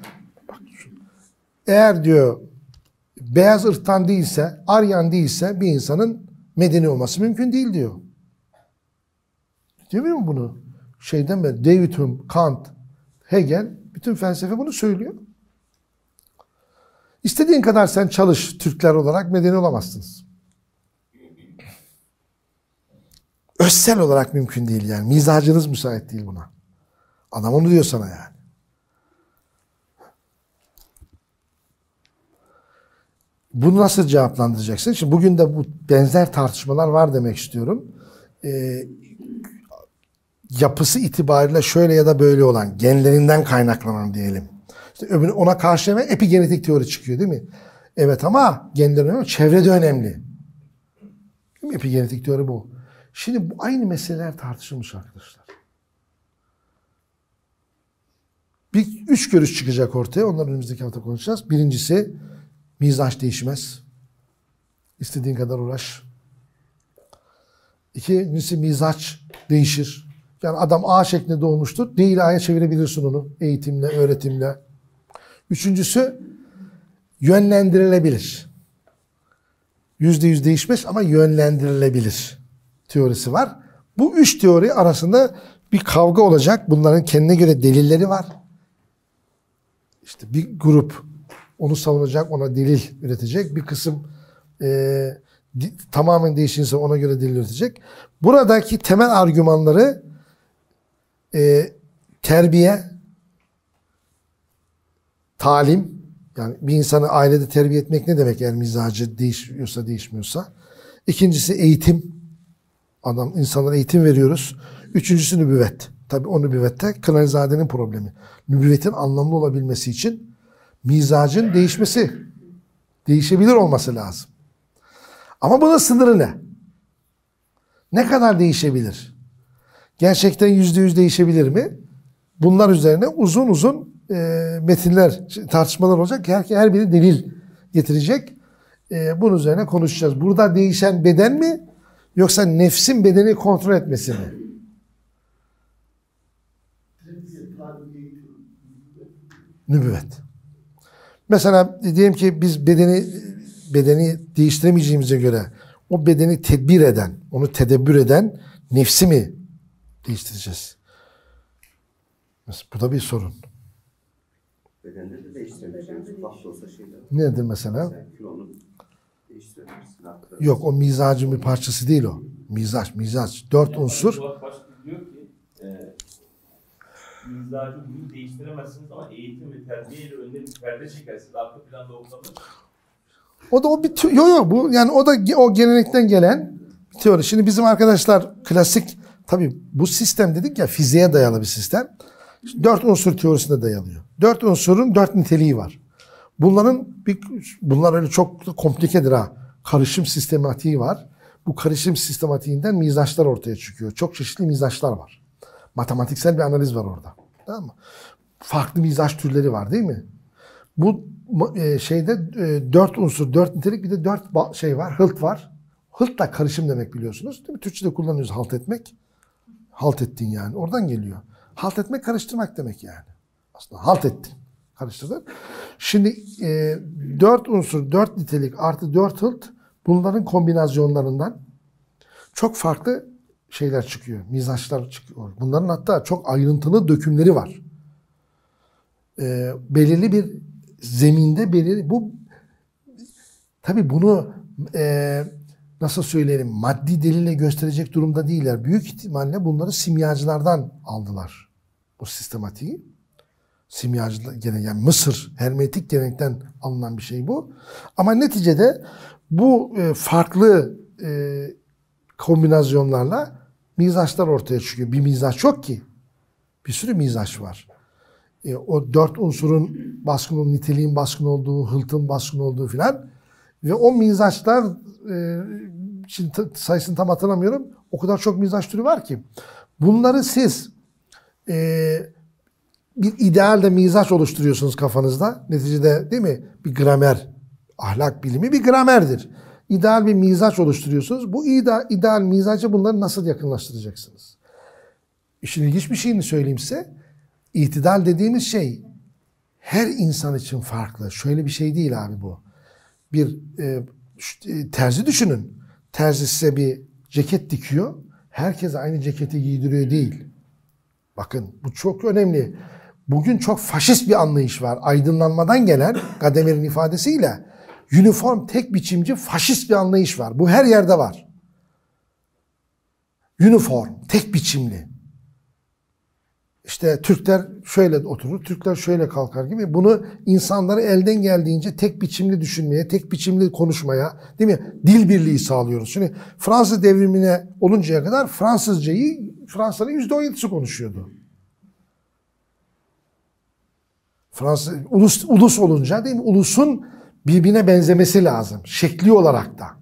eğer diyor beyaz ırktan değilse, Aryan değilse bir insanın medeni olması mümkün değil diyor. Demiyor mu bunu? Şeyden beri David Hume, Kant, Hegel bütün felsefe bunu söylüyor. İstediğin kadar sen çalış Türkler olarak medeni olamazsınız. Özsel olarak mümkün değil yani. Mizacınız müsait değil buna. Adam onu diyor sana yani. Bunu nasıl cevaplandıracaksın? Şimdi bugün de bu benzer tartışmalar var demek istiyorum. Ee, yapısı itibariyle şöyle ya da böyle olan, genlerinden kaynaklanan diyelim. İşte öbürü ona karşı hemen epigenetik teori çıkıyor değil mi? Evet ama genler önemli, çevre de önemli. Değil mi? Epigenetik teori bu. Şimdi bu aynı meseleler tartışılmış arkadaşlar. Bir üç görüş çıkacak ortaya. Onları önümüzdeki hafta konuşacağız. Birincisi mizaç değişmez. İstediğin kadar uğraş. İkincisi mizaç değişir. Yani adam A şeklinde doğmuştur. Değil A'ya çevirebilirsin onu. Eğitimle, öğretimle. Üçüncüsü yönlendirilebilir. Yüzde yüz değişmez ama yönlendirilebilir teorisi var. Bu üç teori arasında bir kavga olacak. Bunların kendine göre delilleri var. İşte bir grup onu savunacak, ona delil üretecek. Bir kısım e, di, tamamen değişirse ona göre delil üretecek. Buradaki temel argümanları e, terbiye, talim, yani bir insanı ailede terbiye etmek ne demek eğer mizacı değişiyorsa, değişmiyorsa. İkincisi eğitim. Adam, insanlara eğitim veriyoruz. Üçüncüsü nübüvvet. Tabii o nübüvvette Kınalizade'nin problemi. Nübüvvetin anlamlı olabilmesi için mizacın değişmesi, değişebilir olması lazım. Ama bunun sınırı ne? Ne kadar değişebilir? gerçekten yüzde yüz değişebilir mi? Bunlar üzerine uzun uzun e, metinler, tartışmalar olacak. Her, her biri delil getirecek. E, bunun üzerine konuşacağız. Burada değişen beden mi? Yoksa nefsin bedeni kontrol etmesi mi? Nübüvvet. Mesela diyelim ki biz bedeni bedeni değiştiremeyeceğimize göre o bedeni tedbir eden, onu tedebbür eden nefsi mi değiştireceğiz? Mesela bu da bir sorun. Bedende de değiştirebileceğimiz ufak da olsa şeyler. Nedir mesela? Mesela kilonu değiştirebilirsin. Hatta. Yok, o mizacın bir parçası değil o. Mizaç, mizaç. Dört yani unsur. Başka diyor ki e, mizacı bunu değiştiremezsiniz ama eğitim ve terbiye ile önüne bir perde çekersiniz. Arka planda ortamda. O da o bir yok yok bu yani o da o gelenekten gelen bir teori. Şimdi bizim arkadaşlar klasik tabii bu sistem dedik ya fiziğe dayalı bir sistem. Dört unsur teorisine dayalıyor. Dört unsurun dört niteliği var. Bunların bir bunlar öyle çok komplikedir ha. Karışım sistematiği var. Bu karışım sistematiğinden mizaçlar ortaya çıkıyor. Çok çeşitli mizaçlar var. Matematiksel bir analiz var orada. Tamam mı? Farklı mizaç türleri var değil mi? Bu e, şeyde e, dört unsur, dört nitelik bir de dört şey var, hılt var. Hılt da karışım demek biliyorsunuz. Değil mi? Türkçe'de kullanıyoruz halt etmek. Halt ettin yani. Oradan geliyor. Halt etmek karıştırmak demek yani. Aslında halt ettin. Karıştırdın. Şimdi e, dört unsur, dört nitelik artı dört hılt bunların kombinasyonlarından çok farklı şeyler çıkıyor. Mizaçlar çıkıyor. Bunların hatta çok ayrıntılı dökümleri var. E, belirli bir zeminde belirli bu tabii bunu e, nasıl söyleyelim maddi delille gösterecek durumda değiller. Büyük ihtimalle bunları simyacılardan aldılar. Bu sistematiği. Simyacılar gene yani Mısır hermetik gelenekten alınan bir şey bu. Ama neticede bu e, farklı e, kombinasyonlarla mizaçlar ortaya çıkıyor. Bir mizaç yok ki. Bir sürü mizaç var. E, o dört unsurun baskın olduğu, niteliğin baskın olduğu, hıltın baskın olduğu filan ve o mizaçlar e, şimdi sayısını tam hatırlamıyorum. O kadar çok mizaç türü var ki. Bunları siz e, bir idealde mizaç oluşturuyorsunuz kafanızda. Neticede değil mi? Bir gramer, ahlak bilimi bir gramerdir. İdeal bir mizaç oluşturuyorsunuz. Bu ideal, ideal mizacı bunları nasıl yakınlaştıracaksınız? İşin ilginç bir şeyini söyleyeyim size. İtidal dediğimiz şey her insan için farklı. Şöyle bir şey değil abi bu. Bir e, terzi düşünün. Terzi size bir ceket dikiyor. Herkese aynı ceketi giydiriyor değil. Bakın bu çok önemli. Bugün çok faşist bir anlayış var. Aydınlanmadan gelen Gadamer'in ifadesiyle uniform tek biçimci faşist bir anlayış var. Bu her yerde var. Uniform tek biçimli. İşte Türkler şöyle oturur, Türkler şöyle kalkar gibi. Bunu insanları elden geldiğince tek biçimli düşünmeye, tek biçimli konuşmaya, değil mi? Dil birliği sağlıyoruz. Şimdi Fransız devrimine oluncaya kadar Fransızcayı Fransa'nın yüzde on yedisi konuşuyordu. Fransız ulus ulus olunca değil mi? Ulusun birbirine benzemesi lazım. Şekli olarak da.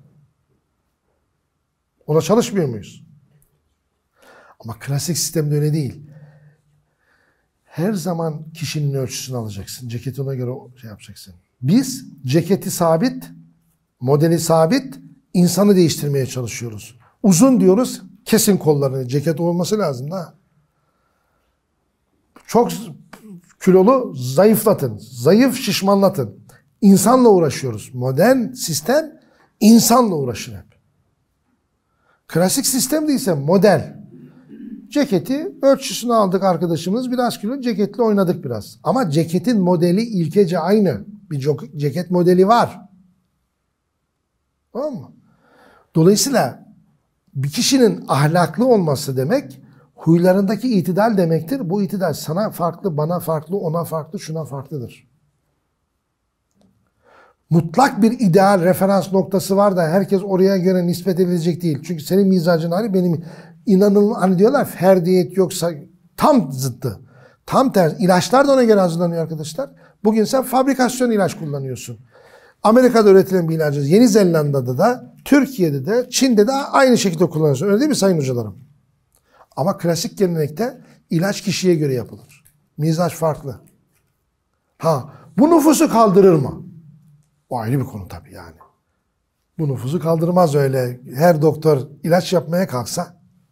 Ona çalışmıyor muyuz? Ama klasik sistemde öyle değil. Her zaman kişinin ölçüsünü alacaksın. Ceketi ona göre şey yapacaksın. Biz ceketi sabit, modeli sabit, insanı değiştirmeye çalışıyoruz. Uzun diyoruz, kesin kollarını. Ceket olması lazım da. Çok kilolu, zayıflatın. Zayıf, şişmanlatın. İnsanla uğraşıyoruz. Modern sistem insanla uğraşır hep. Klasik sistemde ise model. Ceketi ölçüsünü aldık arkadaşımız. Biraz kilo ceketle oynadık biraz. Ama ceketin modeli ilkece aynı. Bir ceket modeli var. Tamam mı? Dolayısıyla bir kişinin ahlaklı olması demek huylarındaki itidal demektir. Bu itidal sana farklı, bana farklı, ona farklı, şuna farklıdır. Mutlak bir ideal referans noktası var da herkes oraya göre nispet edilecek değil. Çünkü senin mizacın hali benim inanılmaz, hani diyorlar ferdiyet yoksa tam zıttı. Tam tersi. İlaçlar da ona göre hazırlanıyor arkadaşlar. Bugün sen fabrikasyon ilaç kullanıyorsun. Amerika'da üretilen bir ilacı Yeni Zelanda'da da, Türkiye'de de, Çin'de de aynı şekilde kullanıyorsun. Öyle değil mi sayın hocalarım? Ama klasik gelenekte ilaç kişiye göre yapılır. Mizaç farklı. Ha, bu nüfusu kaldırır mı? O ayrı bir konu tabii yani. Bu nüfusu kaldırmaz öyle. Her doktor ilaç yapmaya kalksa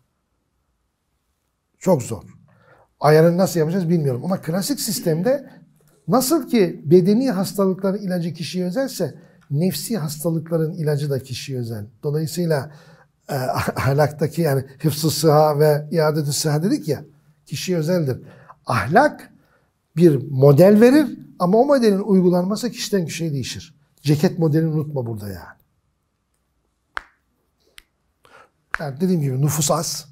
çok zor. Ayarını nasıl yapacağız bilmiyorum. Ama klasik sistemde nasıl ki bedeni hastalıkların ilacı kişiye özelse, nefsi hastalıkların ilacı da kişiye özel. Dolayısıyla e, ahlaktaki yani hıfz-ı sıha ve iadetü sıha dedik ya, kişiye özeldir. Ahlak bir model verir ama o modelin uygulanması kişiden kişiye değişir. Ceket modelini unutma burada yani. Yani dediğim gibi nüfus az.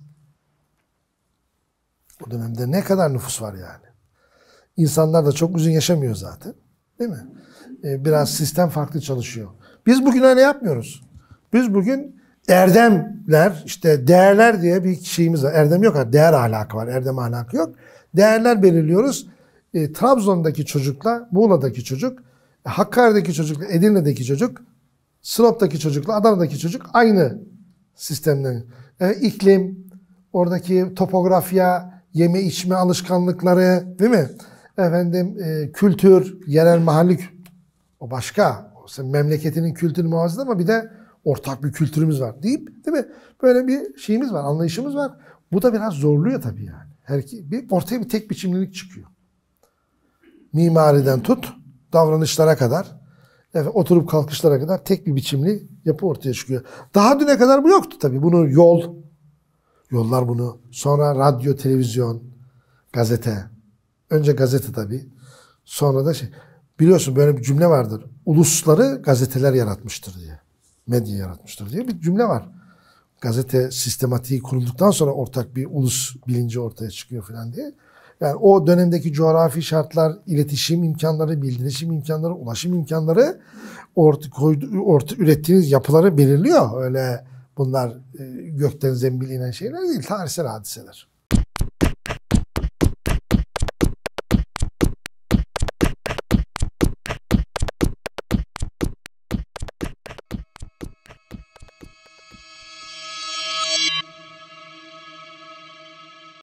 O dönemde ne kadar nüfus var yani. İnsanlar da çok uzun yaşamıyor zaten. Değil mi? Ee, biraz sistem farklı çalışıyor. Biz bugün öyle yapmıyoruz. Biz bugün erdemler, işte değerler diye bir şeyimiz var. Erdem yok ama değer ahlakı var. Erdem ahlakı yok. Değerler belirliyoruz. E, Trabzon'daki çocukla, Muğla'daki çocuk, Hakkari'deki çocukla, Edirne'deki çocuk, Sinop'taki çocukla, Adana'daki çocuk aynı sistemden. E, iklim, oradaki topografya, yeme içme alışkanlıkları, değil mi? Efendim e, kültür, yerel mahalli, o başka. O senin memleketinin kültürü muhafaza ama bir de ortak bir kültürümüz var deyip, değil mi? Böyle bir şeyimiz var, anlayışımız var. Bu da biraz zorluyor tabii yani. Her, bir, ortaya bir tek biçimlilik çıkıyor. Mimariden tut, davranışlara kadar, evet, oturup kalkışlara kadar tek bir biçimli yapı ortaya çıkıyor. Daha düne kadar bu yoktu tabii. Bunu yol, yollar bunu. Sonra radyo, televizyon, gazete. Önce gazete tabii. Sonra da şey. Biliyorsun böyle bir cümle vardır. Ulusları gazeteler yaratmıştır diye. Medya yaratmıştır diye bir cümle var. Gazete sistematiği kurulduktan sonra ortak bir ulus bilinci ortaya çıkıyor falan diye. Yani o dönemdeki coğrafi şartlar, iletişim imkanları, bildirişim imkanları, ulaşım imkanları orta, koydu, orta ürettiğiniz yapıları belirliyor. Öyle bunlar e, gökten zembil inen şeyler değil, tarihsel hadiseler.